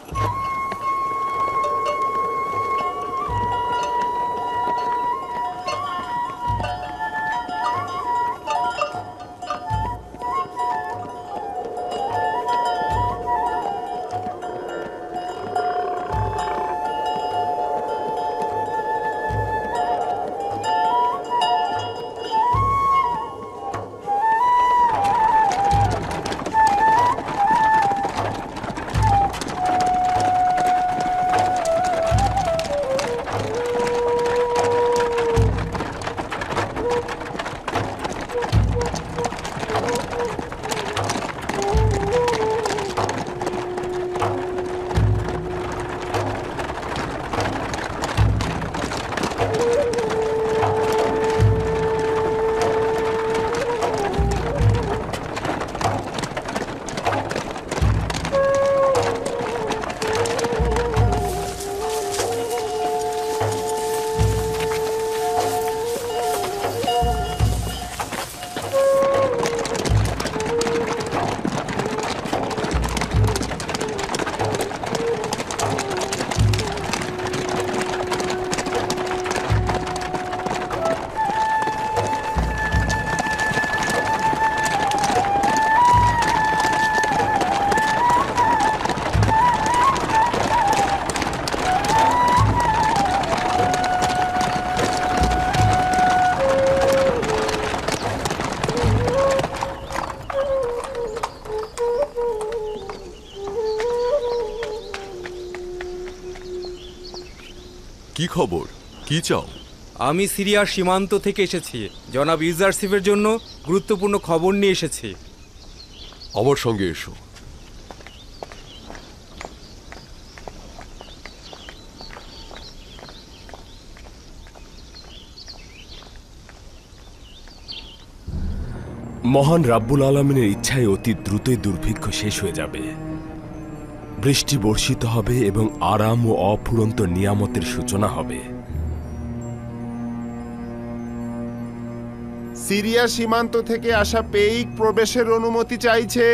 কি খবর? কি চাও? আমি সিরিয়ার সীমান্ত থেকে এসেছি। জনাব ইউজারসিফের জন্য গুরুত্বপূর্ণ খবর নিয়ে এসেছি। আমার সঙ্গে এসো। মহান রাব্বুল আলামিনের ইচ্ছায় অতি দ্রুতই দুর্ভিক্ষ শেষ হয়ে যাবে। বৃষ্টি বর্ষিত হবে এবং আরাম ও অফুরন্ত নিয়ামতের সূচনা হবে। সিরিয়া সীমান্ত থেকে আসা পেইক প্রবেশের অনুমতি চাইছে।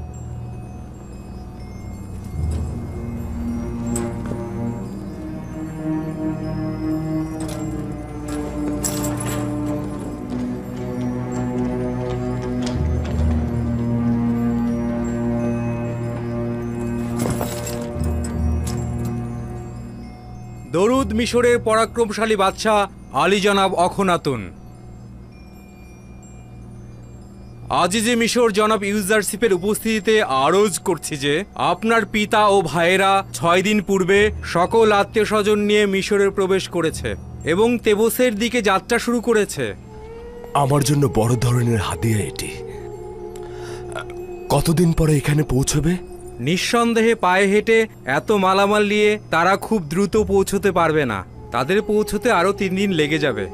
দরুদ মিশরের পরাক্রমশালী বাদশাহ আলী জনাব অখনাতুন। আজিজে মিশর জনাব ইউজারসিফের উপস্থিতিতে আরজ করছি যে আপনার পিতা ও ভাইয়েরা ছয় দিন পূর্বে সকল আত্মীয় স্বজন নিয়ে মিশরে প্রবেশ করেছে এবং তেবসের দিকে যাত্রা শুরু করেছে। আমার জন্য বড় ধরনের হাদিয়া এটি। কতদিন পরে এখানে পৌঁছবে? নিঃসন্দেহে পায়ে হেঁটে এত মালামাল নিয়ে তারা খুব দ্রুত পৌঁছতে পারবে না। তাদের পৌঁছতে আরো তিন দিন লেগে যাবে।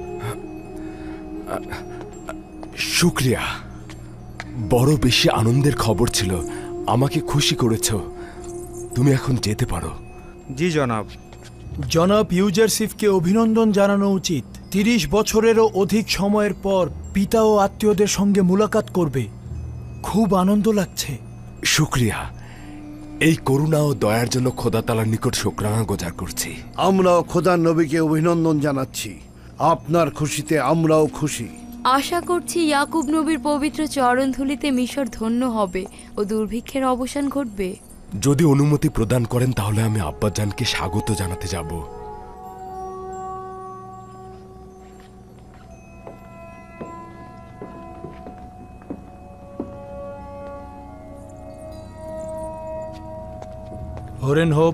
শুক্রিয়া, বড় বেশি আনন্দের খবর ছিল, আমাকে খুশি করেছো। তুমি এখন যেতে পারো। জি জনাব। জনাব ইউজারশিপকে অভিনন্দন জানানো উচিত। তিরিশ বছরেরও অধিক সময়ের পর পিতা ও আত্মীয়দের সঙ্গে মুলাকাত করবে, খুব আনন্দ লাগছে। শুক্রিয়া, এই করুণা ও দয়ার জন্য খোদা তাআলার নিকট শুকরানা গুজার করছি। আমরাও খোদার নবীকে অভিনন্দন জানাচ্ছি। আপনার খুশিতে আমরাও খুশি। আশা করছি ইয়াকুব নবীর পবিত্র চরণধুলিতে মিশর ধন্য হবে ও দুর্ভিক্ষের অবসান ঘটবে। যদি অনুমতি প্রদান করেন তাহলে আমি আব্বাজানকে স্বাগত জানাতে যাব। হরেন হোপ,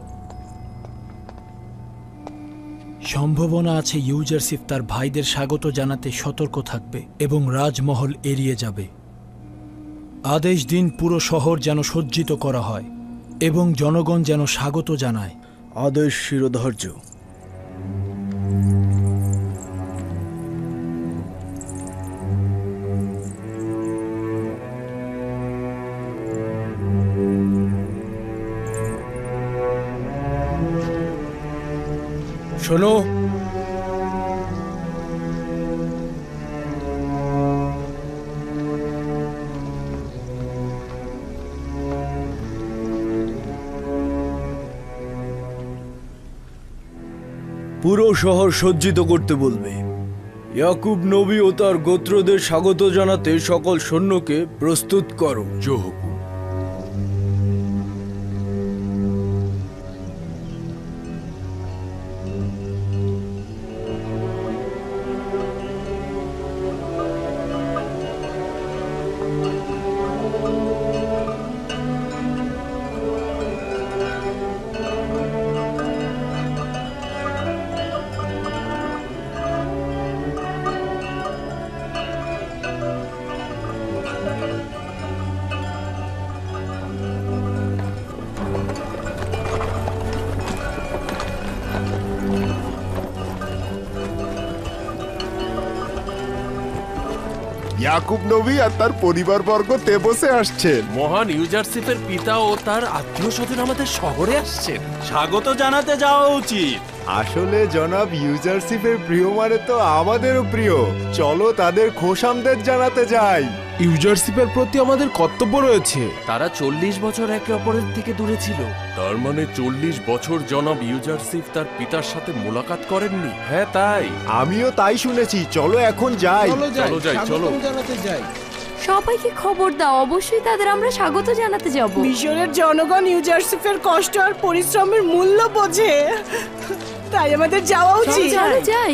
সম্ভাবনা আছে ইউজারশিপ তার ভাইদের স্বাগত জানাতে সতর্ক থাকবে এবং রাজমহল এড়িয়ে যাবে। আদেশ দিন পুরো শহর যেন সজ্জিত করা হয় এবং জনগণ যেন স্বাগত জানায়। আদেশ শিরোধার্য। শোনো, পুরো শহর সজ্জিত করতে বলবে। ইয়াকুব নবী ও তার গোত্রদের স্বাগত জানাতে সকল সৈন্যকে প্রস্তুত করো। জো ইয়াকুব নবী আর তার পরিবারবর্গ তেবসে আসছেন। মহান ইউজারশিপের পিতা ও তার আত্মীয় স্বজন আমাদের শহরে আসছেন। স্বাগত জানাতে যাওয়া উচিত। আসলে জনাব ইউজারশিপের প্রিয় মানে তো আমাদেরও প্রিয়। চলো তাদের খোশামদের জানাতে যাই। ইউজারশিপের প্রতি আমাদের কর্তব্য রয়েছে। তারা চল্লিশ বছর একে অপরের থেকে দূরে ছিল। তার মানে চল্লিশ বছর জনাব ইউজারশিপ তার পিতার সাথে মোলাকাত করেননি। হ্যাঁ তাই, আমিও তাই শুনেছি। চলো এখন যাই। চলো যাই, চলো জানাতে যাই। সবাইকে খবর দাও, অবশ্যই তাদের আমরা স্বাগত জানাতে যাব। মিশরের জনগণ ইউজারশিপের কষ্ট আর পরিশ্রমের মূল্য বোঝে, তাই আমাদের যাওয়া উচিত। চলো যাই।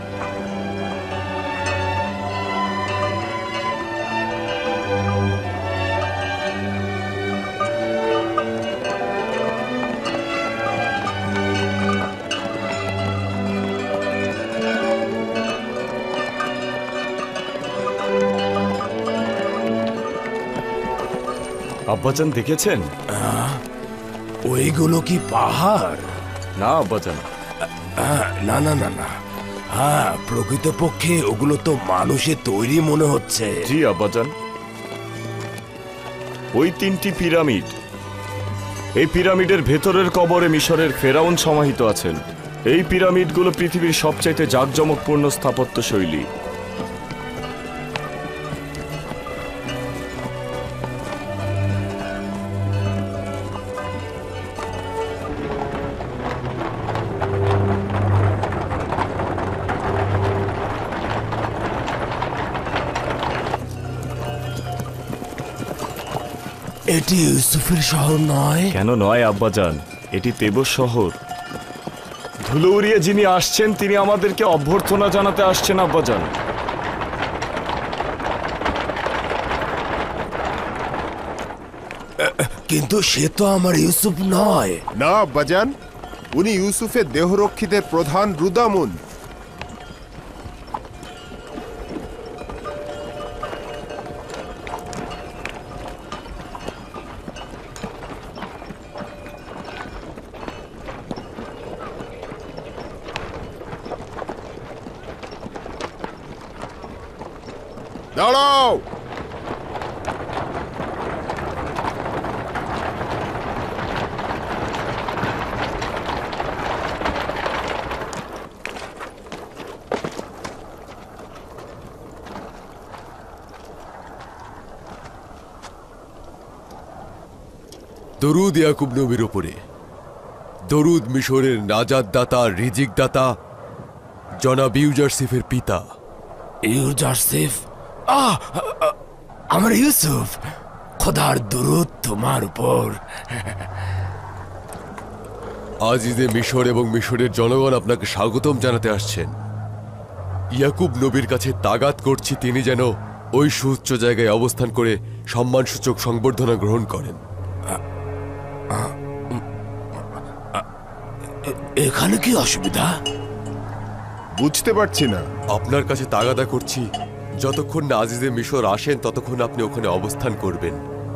আব্বাজান দেখেছেন? ওইগুলো কি পাহাড়? না আব্বাজান, না না না না, হ্যাঁ প্রকৃতপক্ষে ওগুলো তো মানুষের তৈরি মনে হচ্ছে। জি আব্বাজান, ওই তিনটি পিরামিড, এই পিরামিডের ভেতরের কবরে মিশরের ফেরাউন সমাহিত আছেন। এই পিরামিডগুলো পৃথিবীর সবচাইতে জাঁকজমকপূর্ণ স্থাপত্য শৈলী। এটি ইউসুফের শহর নয়? কেন নয় আব্বাজান, এটি তেবস শহর। ধুলো উড়িয়ে যিনি আসছেন তিনি আমাদেরকে অভ্যর্থনা জানাতে আসছেন আব্বাজান। কিন্তু সে তো আমার ইউসুফ নয়। না আব্বাজান, উনি ইউসুফের দেহরক্ষীদের প্রধান রুদামুন। দাঁড়াও। দরুদ ইয়াকুব নবীর ওপরে, দরুদ মিশরের নাজাত দাতা, রিজিক দাতা, জনাব ইউজারসিফের পিতা। ইউজারসিফ, আহ আমার ইউসুফ, খোদার দরুদ তোমার উপর। আজিজে মিশর এবং মিশরের জনগণ আপনাকে স্বাগতম জানাতে আসছেন। ইয়াকুব নবীর কাছে তাগাত করছি তিনি যেন ওই সুউচ্চ জায়গায় অবস্থান করে সম্মানসূচক সংবর্ধনা গ্রহণ করেন। এখানে কি অসুবিধা? বুঝতে পারছি না। আপনার কাছে তাগাদা করছি, যতক্ষণ না আজিজে মিশর আসেন ততক্ষণ আপনি ওখানে অবস্থান করবেন।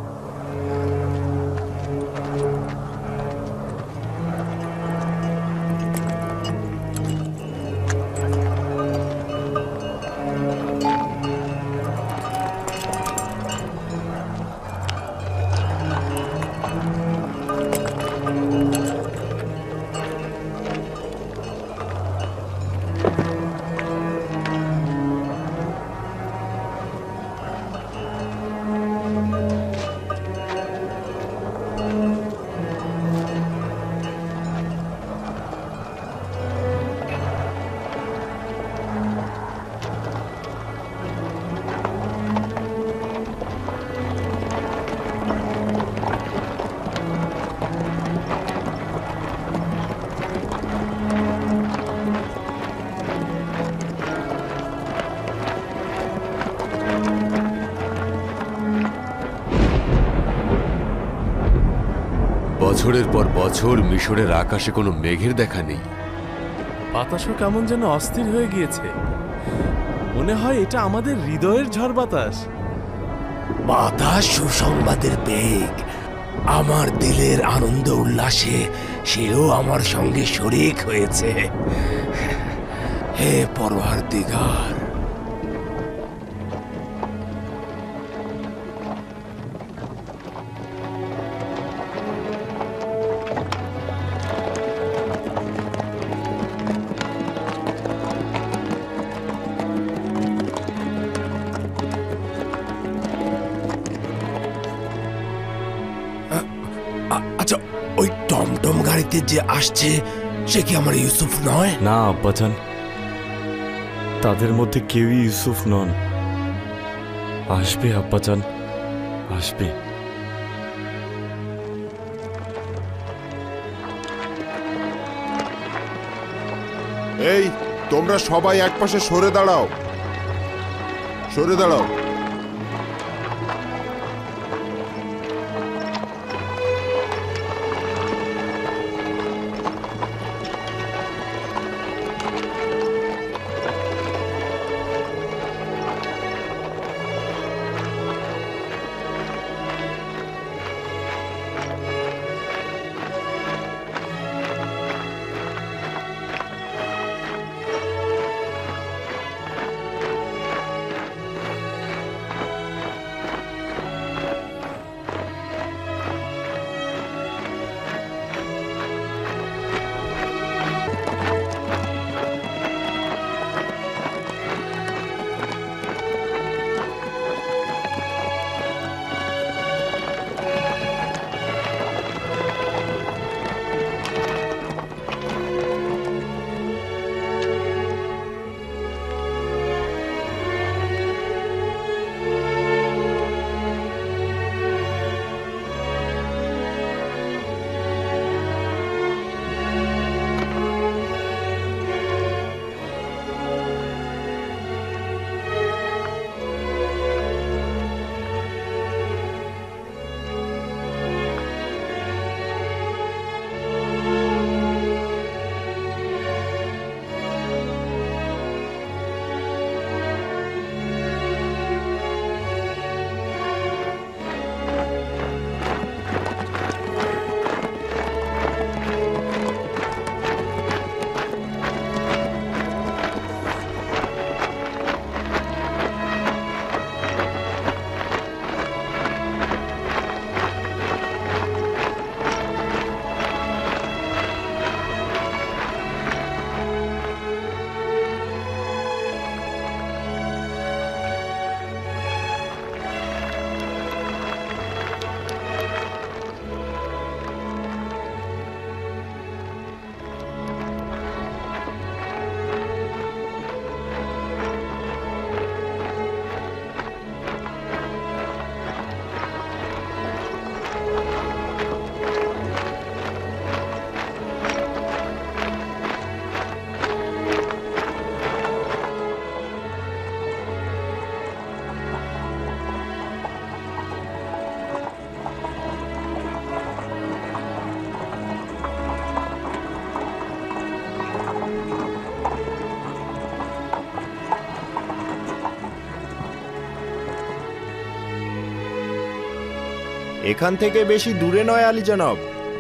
বছরের পর বছর মিশরের আকাশে কোনো মেঘের দেখা নেই। বাতাসও কেমন যেন অস্থির হয়ে গিয়েছে। মনে হয় এটা আমাদের হৃদয়ের ঝড় বাতাস। বাতাস সুসংবাদের বেগ। আমার দিলের আনন্দ উল্লাসে সেও আমার সঙ্গে শরিক হয়েছে। হে পরওয়ারদিগার, আচ্ছা ওই টমটম গাড়িতে যে আসছে সে কি আমার ইউসুফ নয়? না আব্বাজান, তাদের মধ্যে কেউই ইউসুফ নন। আসবে আব্বাজান, আসবে। এই তোমরা সবাই একপাশে সরে দাঁড়াও, সরে দাঁড়াও। এখান থেকে বেশি দূরে নয় আলী জনাব।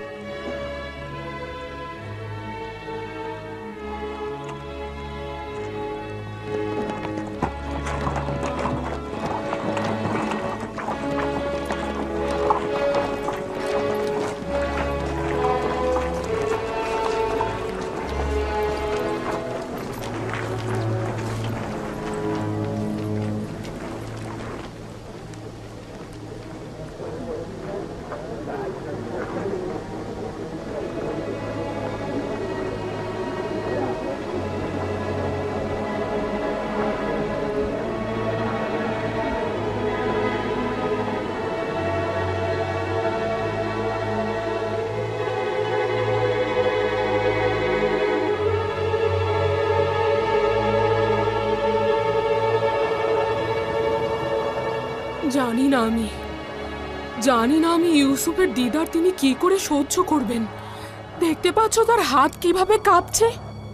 জানি না আমি জানি না আমি ইউসুফের দিদার তিনি কি করে সহ্য করবেন। দেখতে পাচ্ছ তার হাত কিভাবে কাঁপছে।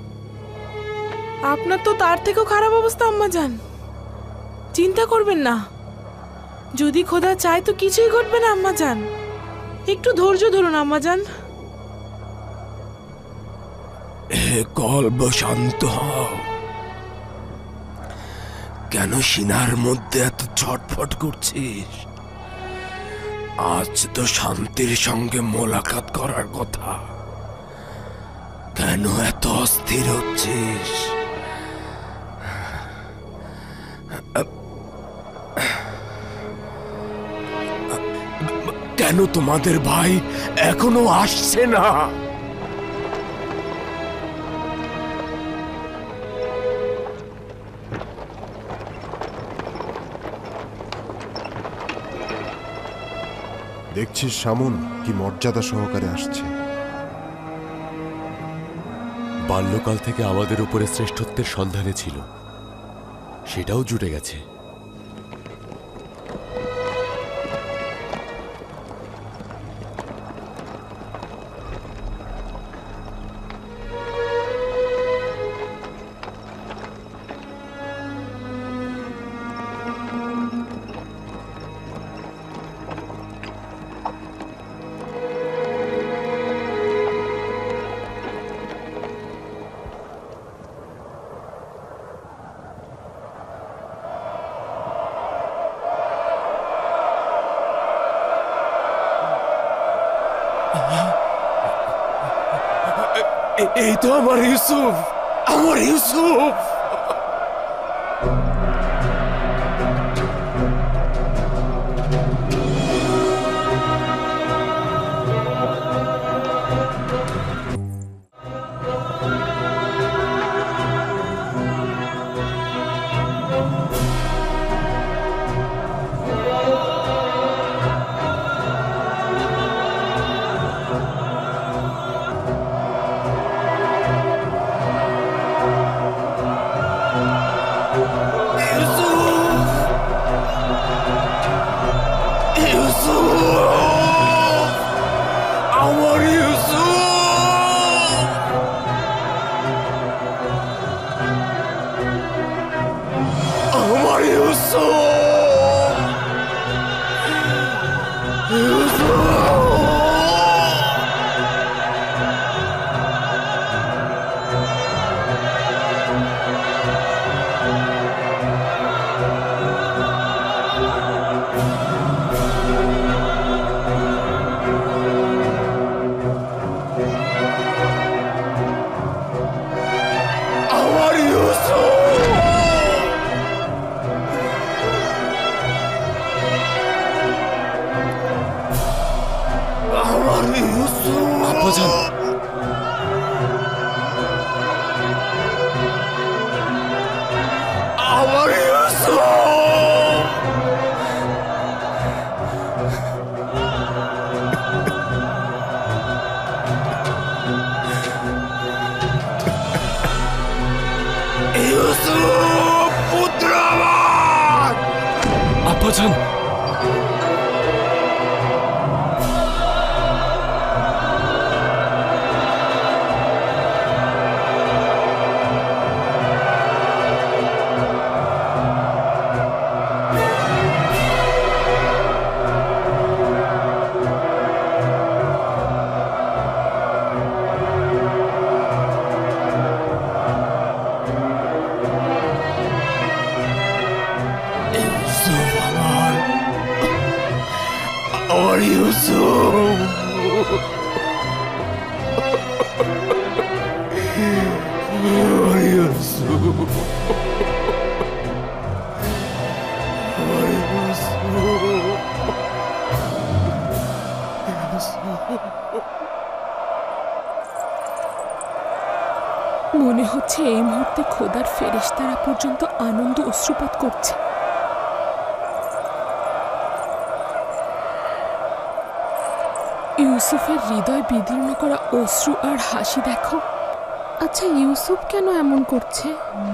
আপনার তো তার থেকেও খারাপ অবস্থা আম্মাজান। চিন্তা করবেন না, যদি খোদা চায় তো কিছুই ঘটবে না আম্মাজান। একটু ধৈর্য ধরুন আম্মাজান। হে কলব শান্ত হও। কেন সিনার মধ্যে এত ছটফট করছিস? আজ তো শান্তির সঙ্গে মোলাকাত করার কথা, কেন এত অস্থির হচ্ছিস? কেন তোমাদের ভাই এখনো আসছে না? দেখছিস সামুন কি মর্যাদা সহকারে আসছে। বাল্যকাল থেকে আমাদের উপরে শ্রেষ্ঠত্বের সন্ধানে ছিল, সেটাও জুটে গেছে। এই তো আমার ইউসুফ, আমার ইউসুফ। আব্বাজান, ইউসুফ ইউসুফ মনে হচ্ছে এই মুহূর্তে খোদার ফেরেশতারা পর্যন্ত আনন্দ অশ্রুপাত করছে। ইউসুফের হৃদয় বিদীর্ণ করা অশ্রু আর হাসি দেখো। আচ্ছা ইউসুফ কেন এমন করছে?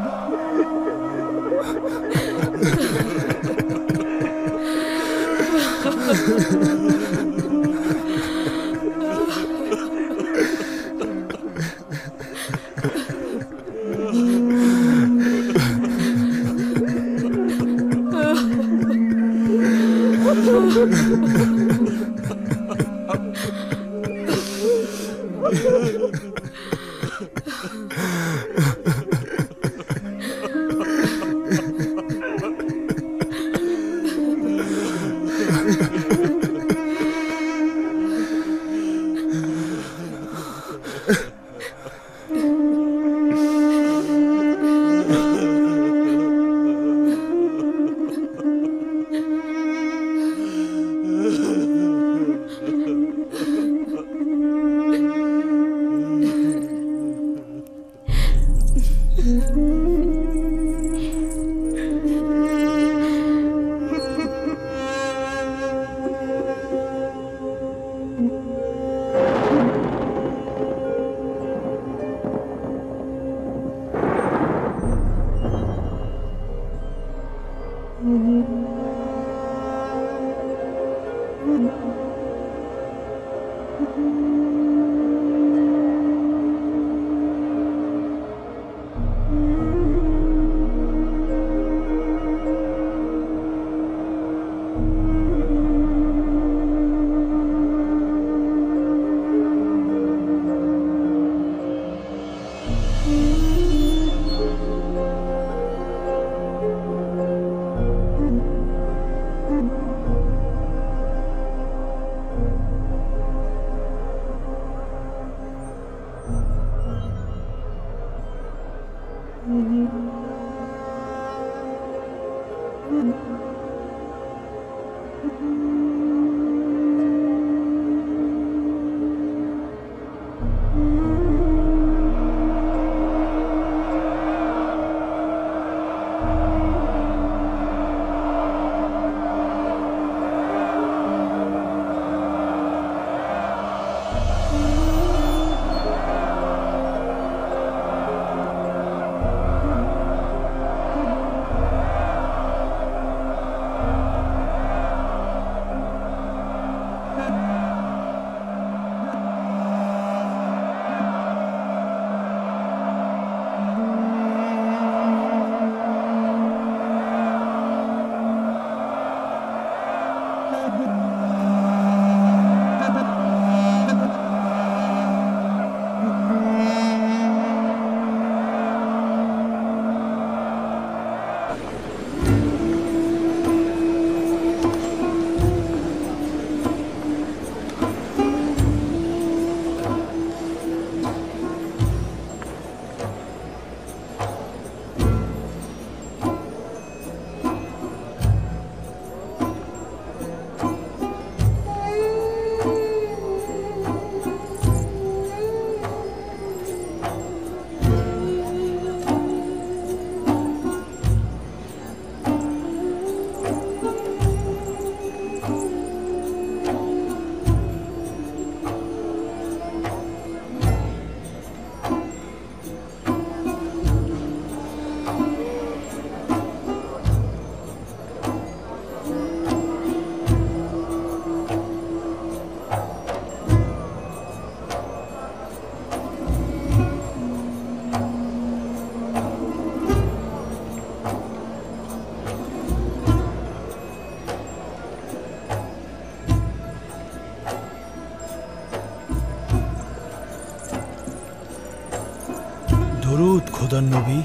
দরুদ খোদার নবী।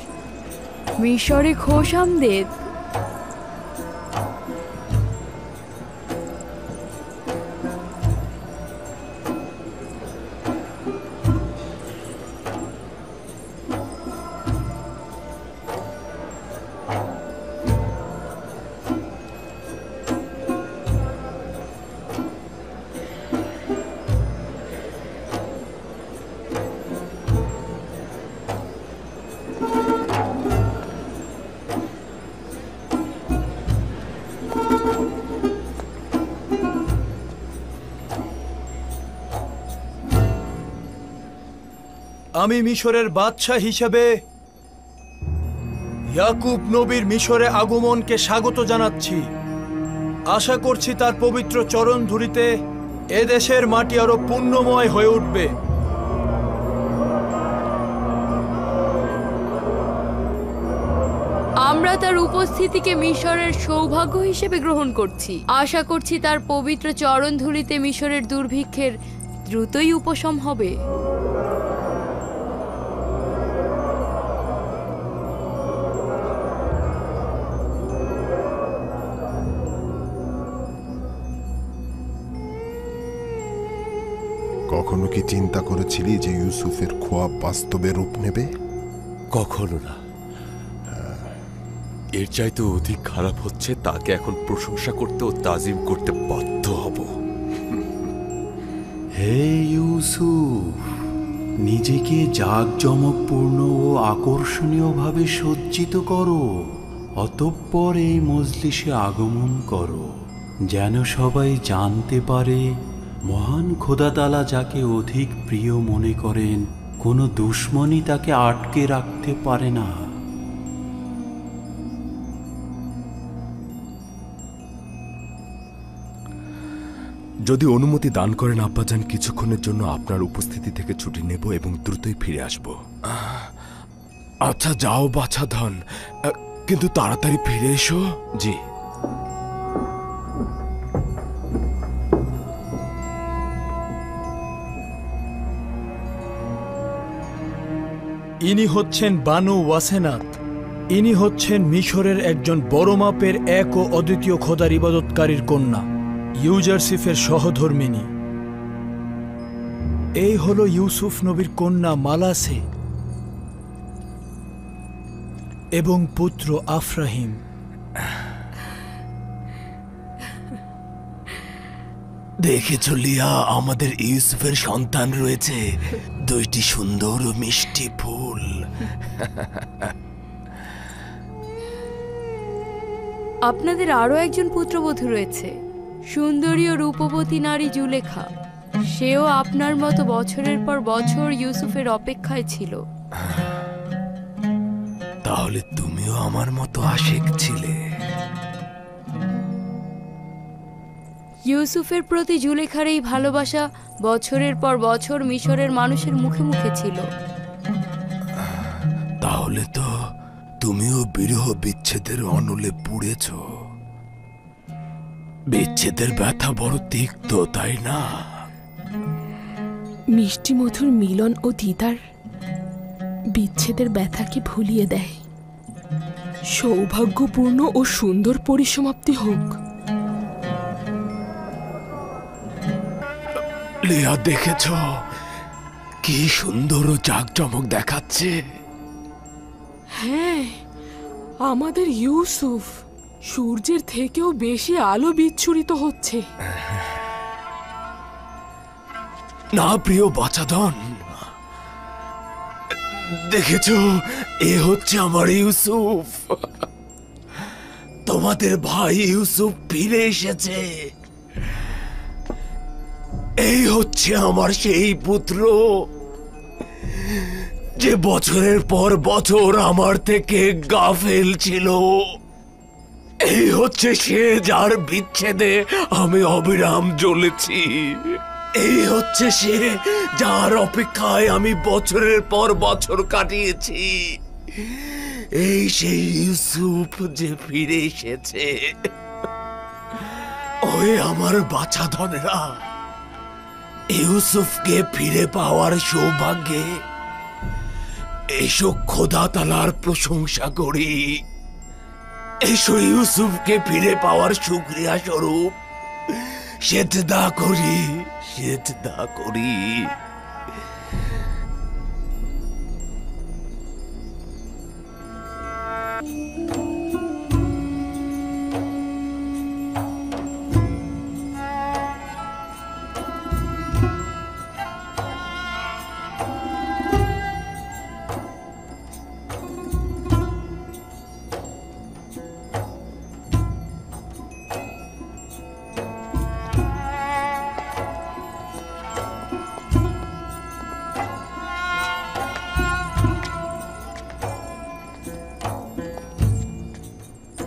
মিশরে খোশ আমদেদ। আমি মিশরের বাদশাহ হিসেবে ইয়াকুব নবীর মিশরে আগমনকে স্বাগত জানাচ্ছি। আশা করছি তার পবিত্র চরণ ধুলিতে এদেশের মাটি আরো পুণ্যময় হয়ে উঠবে। আমরা তার উপস্থিতিকে মিশরের সৌভাগ্য হিসেবে গ্রহণ করছি। আশা করছি তার পবিত্র চরণ ধুলিতে মিশরের দুর্ভিক্ষের দ্রুতই উপশম হবে। কখনো কি চিন্তা করেছিলি যে ইউসুফের খোয়াব বাস্তবে রূপ নেবে? কখনো না। এর চাইতে অধিক খারাপ হচ্ছে তাকে এখন প্রশংসা করতে ও তাজিম করতে বাধ্য হব। হে ইউসুফ, নিজেকে জাঁকজমকপূর্ণ ও আকর্ষণীয়ভাবে সজ্জিত করো, অতঃপর এই মজলিসে আগমন করো, যেন সবাই জানতে পারে মহান খোদাতালা যাকে অধিক প্রিয় মনে করেন, কোনো দুশ্মনই তাকে আটকে রাখতে পারে না। যদি অনুমতি দান করেন আব্বাজান, কিছুক্ষণের জন্য আপনার উপস্থিতি থেকে ছুটি নেব এবং দ্রুতই ফিরে আসব। আচ্ছা যাও বাছা ধন, কিন্তু তাড়াতাড়ি ফিরে এসো। জি। ইনি হচ্ছেন বানু ওয়াসেনাত। ইনি হচ্ছেন মিশরের একজন বড় মাপের এক ও অদ্বিতীয় খোদার ইবাদতকারীর কন্যা, ইউজারসিফের সহধর্মিনী। এই হলো ইউসুফ নবীর কন্যা মালাসে এবং পুত্র আফরাহিম। দেখেছ লিয়া, আমাদের ইউসুফের সন্তান রয়েছে, দুইটি সুন্দর ও মিষ্টি ফুল। আপনাদের আরো একজন পুত্রবধূ রয়েছে, সুন্দরী ও রূপবতী নারী জুলেখা। সেও আপনার মতো বছরের পর বছর ইউসুফের অপেক্ষায় ছিল। তাহলে তুমিও আমার মতো আশিক ছিলে। ইউসুফের প্রতি জুলেখার এই ভালোবাসা বছরের পর বছর মিশরের মানুষের মুখে মুখে ছিল। তাহলে তো তুমিও বিরহ বিচ্ছেদের অনলে পুড়েছ। বিচ্ছেদের ব্যথা বড় তিক্ত, তাই না? মিষ্টি মধুর মিলন ও দিদার বিচ্ছেদের ব্যথাকে ভুলিয়ে দেয়। সৌভাগ্যপূর্ণ ও সুন্দর পরিসমাপ্তি হোক। লিয়া, দেখেছ কি সুন্দর ও জাঁকজমক দেখাচ্ছে? হ্যাঁ, আমাদের ইউসুফ সূর্যের থেকেও বেশি আলো বিচ্ছুরিত হচ্ছে। না প্রিয় বাচাধন, দেখেছ, এ হচ্ছে আমার ইউসুফ। তোমাদের ভাই ইউসুফ ফিরে এসেছে। এই হচ্ছে আমার সেই পুত্র যে বছরের পর বছর আমার থেকে গাফেল ছিল। এই হচ্ছে সে যার বিচ্ছেদে আমি অবিরাম জ্বলেছি। এই হচ্ছে সে যার অপেক্ষায় আমি বছরের পর বছর কাটিয়েছি। এই সেই ইউসুফ যে ফিরে এসেছে। ওই আমার বাছাধনেরা, ইউসুফকে ফিরে পাওয়ার সৌভাগ্যে এসো খোদা তাআলার প্রশংসা করি। এসো ইউসুফকে ফিরে পাওয়ার শুকরিয়া স্বরূপ সেজদা করি, সেজদা করি।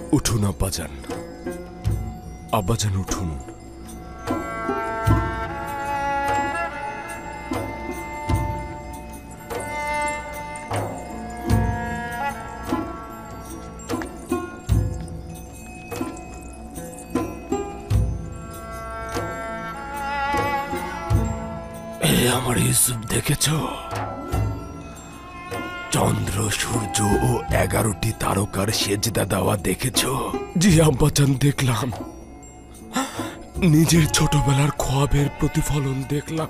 উঠুন আব্বাজান, আব্বাজান উঠুন। এ আমার ইউসুফ দেখেছ? চন্দ্র, সূর্য ও এগারোটি তারকার সেজদা দেওয়া দেখেছ? জি আব্বাজান, দেখলাম। নিজের ছোটবেলার খোয়াবের প্রতিফলন দেখলাম।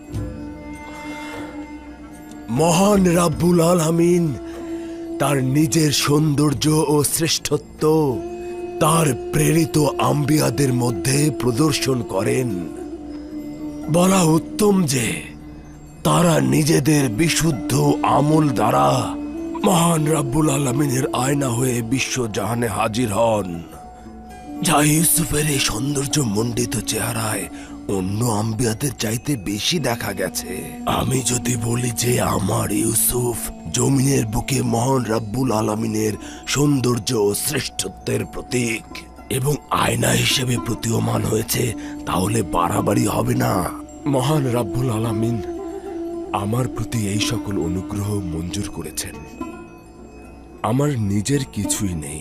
মহান রাব্বুল আলামিন তার নিজের সৌন্দর্য ও শ্রেষ্ঠত্ব তার প্রেরিত আম্বিয়াদের মধ্যে প্রদর্শন করেন। বলা উত্তম যে তারা নিজেদের বিশুদ্ধ আমল দ্বারা মহান রাব্বুল আলামিনের আয়না হয়ে বিশ্বজাহানে হাজির হন, যা ইউসুফের এই সৌন্দর্য মণ্ডিত চেহারায় অন্য আম্বিয়াদের চাইতে বেশি দেখা গেছে। আমি যদি বলি যে আমার ইউসুফ জমিনের বুকে মহান রাব্বুল আলামিনের সৌন্দর্য ও শ্রেষ্ঠত্বের প্রতীক এবং আয়না হিসেবে প্রতীয়মান হয়েছে, তাহলে বাড়াবাড়ি হবে না। মহান রাব্বুল আলামিন আমার প্রতি এই সকল অনুগ্রহ মঞ্জুর করেছেন। আমার নিজের কিছুই নেই।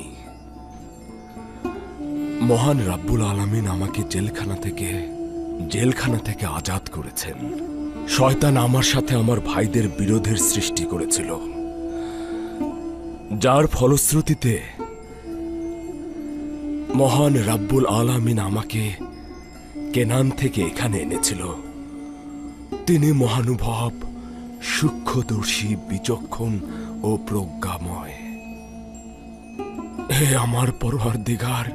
মহান রাব্বুল আলামিন আমাকে জেলখানা থেকে জেলখানা থেকে আজাদ করেছেন। শয়তান আমার সাথে আমার ভাইদের বিরোধের সৃষ্টি করেছিল, যার ফলশ্রুতিতে মহান রাব্বুল আলামিন আমাকে কেনান থেকে এখানে এনেছিল। তিনি মহানুভব, সূক্ষ্মদর্শী, বিচক্ষণ ও প্রজ্ঞাময়। হে আমার পরওয়ারদিগার,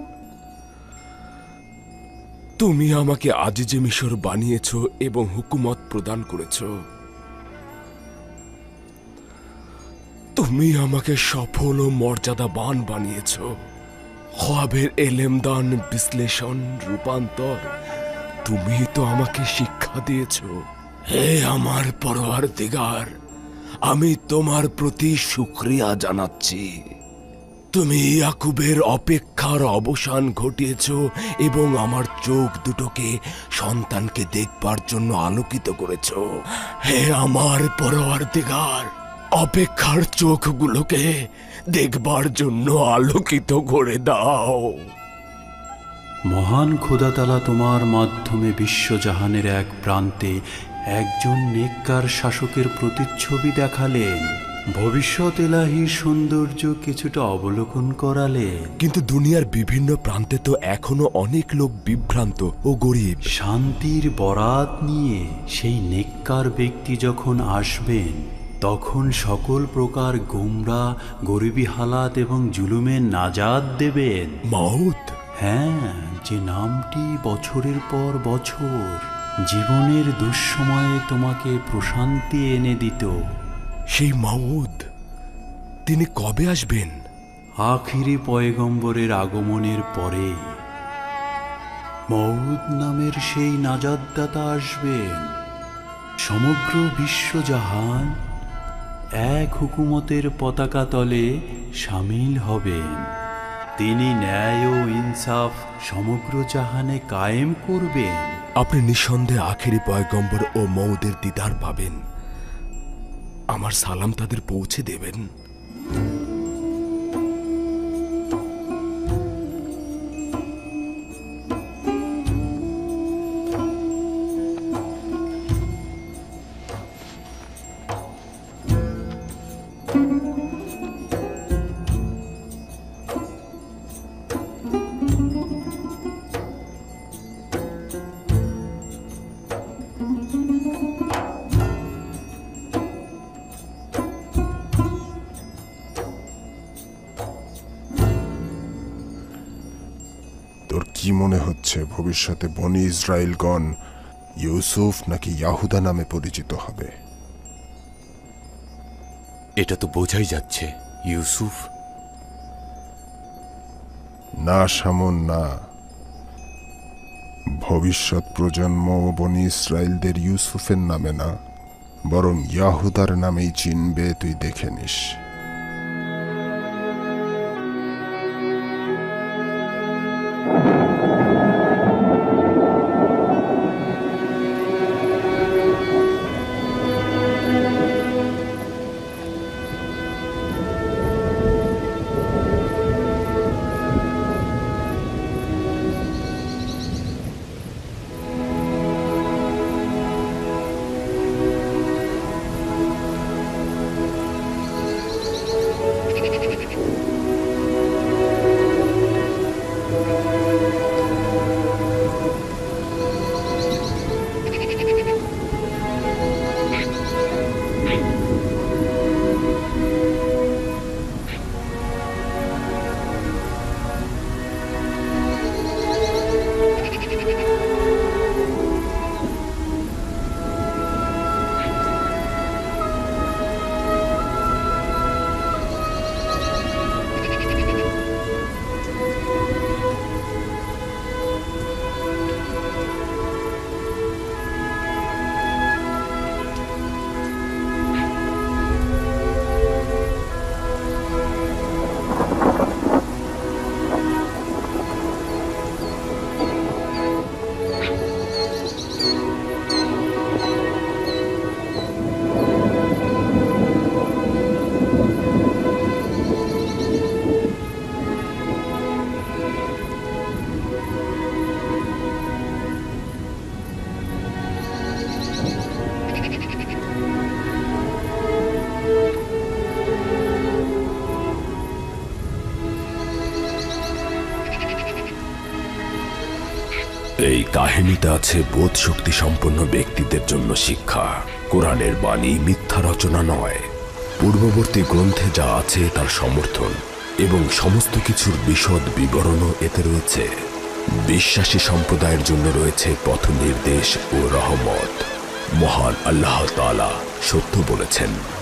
তুমি আমাকে আজিজে মিশর বানিয়েছ এবং হুকুমত প্রদান করেছ। তুমি আমাকে সফল ও মর্যাদাবান বানিয়েছ। খোয়াবের এলেমদান, বিশ্লেষণ, রূপান্তর তুমি তো আমাকে শিক্ষা দিয়েছ। হে আমার পরওয়ারদিগার, আমি তোমার প্রতি শুকরিয়া জানাচ্ছি। তুমি ইয়াকুবের অপেক্ষার অবসান ঘটিয়েছ এবং আমার চোখ দুটোকে সন্তানকে দেখবার জন্য আলোকিত করেছ। হে আমার পরওয়ারদিগার, অপেক্ষার চোখগুলোকে দেখবার জন্য আলোকিত করে দাও। মহান খোদাতালা তোমার মাধ্যমে বিশ্বজাহানের এক প্রান্তে একজন নেককার শাসকের প্রতিচ্ছবি দেখালেন, ভবিষ্যৎ এলাহির সৌন্দর্য কিছুটা অবলোকন করালেন। কিন্তু দুনিয়ার বিভিন্ন প্রান্তে তো এখনো অনেক লোক বিভ্রান্ত ও গরিব। শান্তির বরাত নিয়ে সেই নেককার ব্যক্তি যখন আসবেন, তখন সকল প্রকার গোমরা, গরিবী হালাত এবং জুলুমের নাজাত দেবেন। মাউত? হ্যাঁ, যে নামটি বছরের পর বছর জীবনের দুঃসময়ে তোমাকে প্রশান্তি এনে দিত। সেই মাউদ, তিনি কবে আসবেন? আখিরি পয়গম্বরের আগমনের পরে মউদ নামের সেই নাজাতদাতা আসবেন। সমগ্র বিশ্বজাহান এক হুকুমতের পতাকা তলে সামিল হবেন। তিনি ন্যায় ও ইনসাফ সমগ্র জাহানে কায়েম করবেন। আপনি নিঃসন্দেহে আখেরি পয়গম্বর ও মউদের দিদার পাবেন। আমার সালাম তাদের পৌঁছে দেবেন। তোর কি মনে হচ্ছে ভবিষ্যতে বনি ইসরায়েলগণ ইউসুফ নাকি ইয়াহুদা নামে পরিচিত হবে? এটা তো বোঝাই যাচ্ছে ইউসুফ। না শামুন, না। ভবিষ্যৎ প্রজন্ম ও বনি ইসরায়েলদের ইউসুফের নামে না, বরং ইয়াহুদার নামেই চিনবে। তুই দেখে নিস। এই কাহিনীতে আছে বোধ শক্তি সম্পন্ন ব্যক্তিদের জন্য শিক্ষা। কোরআনের বাণী মিথ্যা রচনা নয়, পূর্ববর্তী গ্রন্থে যা আছে তার সমর্থন এবং সমস্ত কিছুর বিশদ বিবরণও এতে রয়েছে। বিশ্বাসী সম্প্রদায়ের জন্য রয়েছে পথ নির্দেশ ও রহমত। মহান আল্লাহ তাআলা সত্য বলেছেন।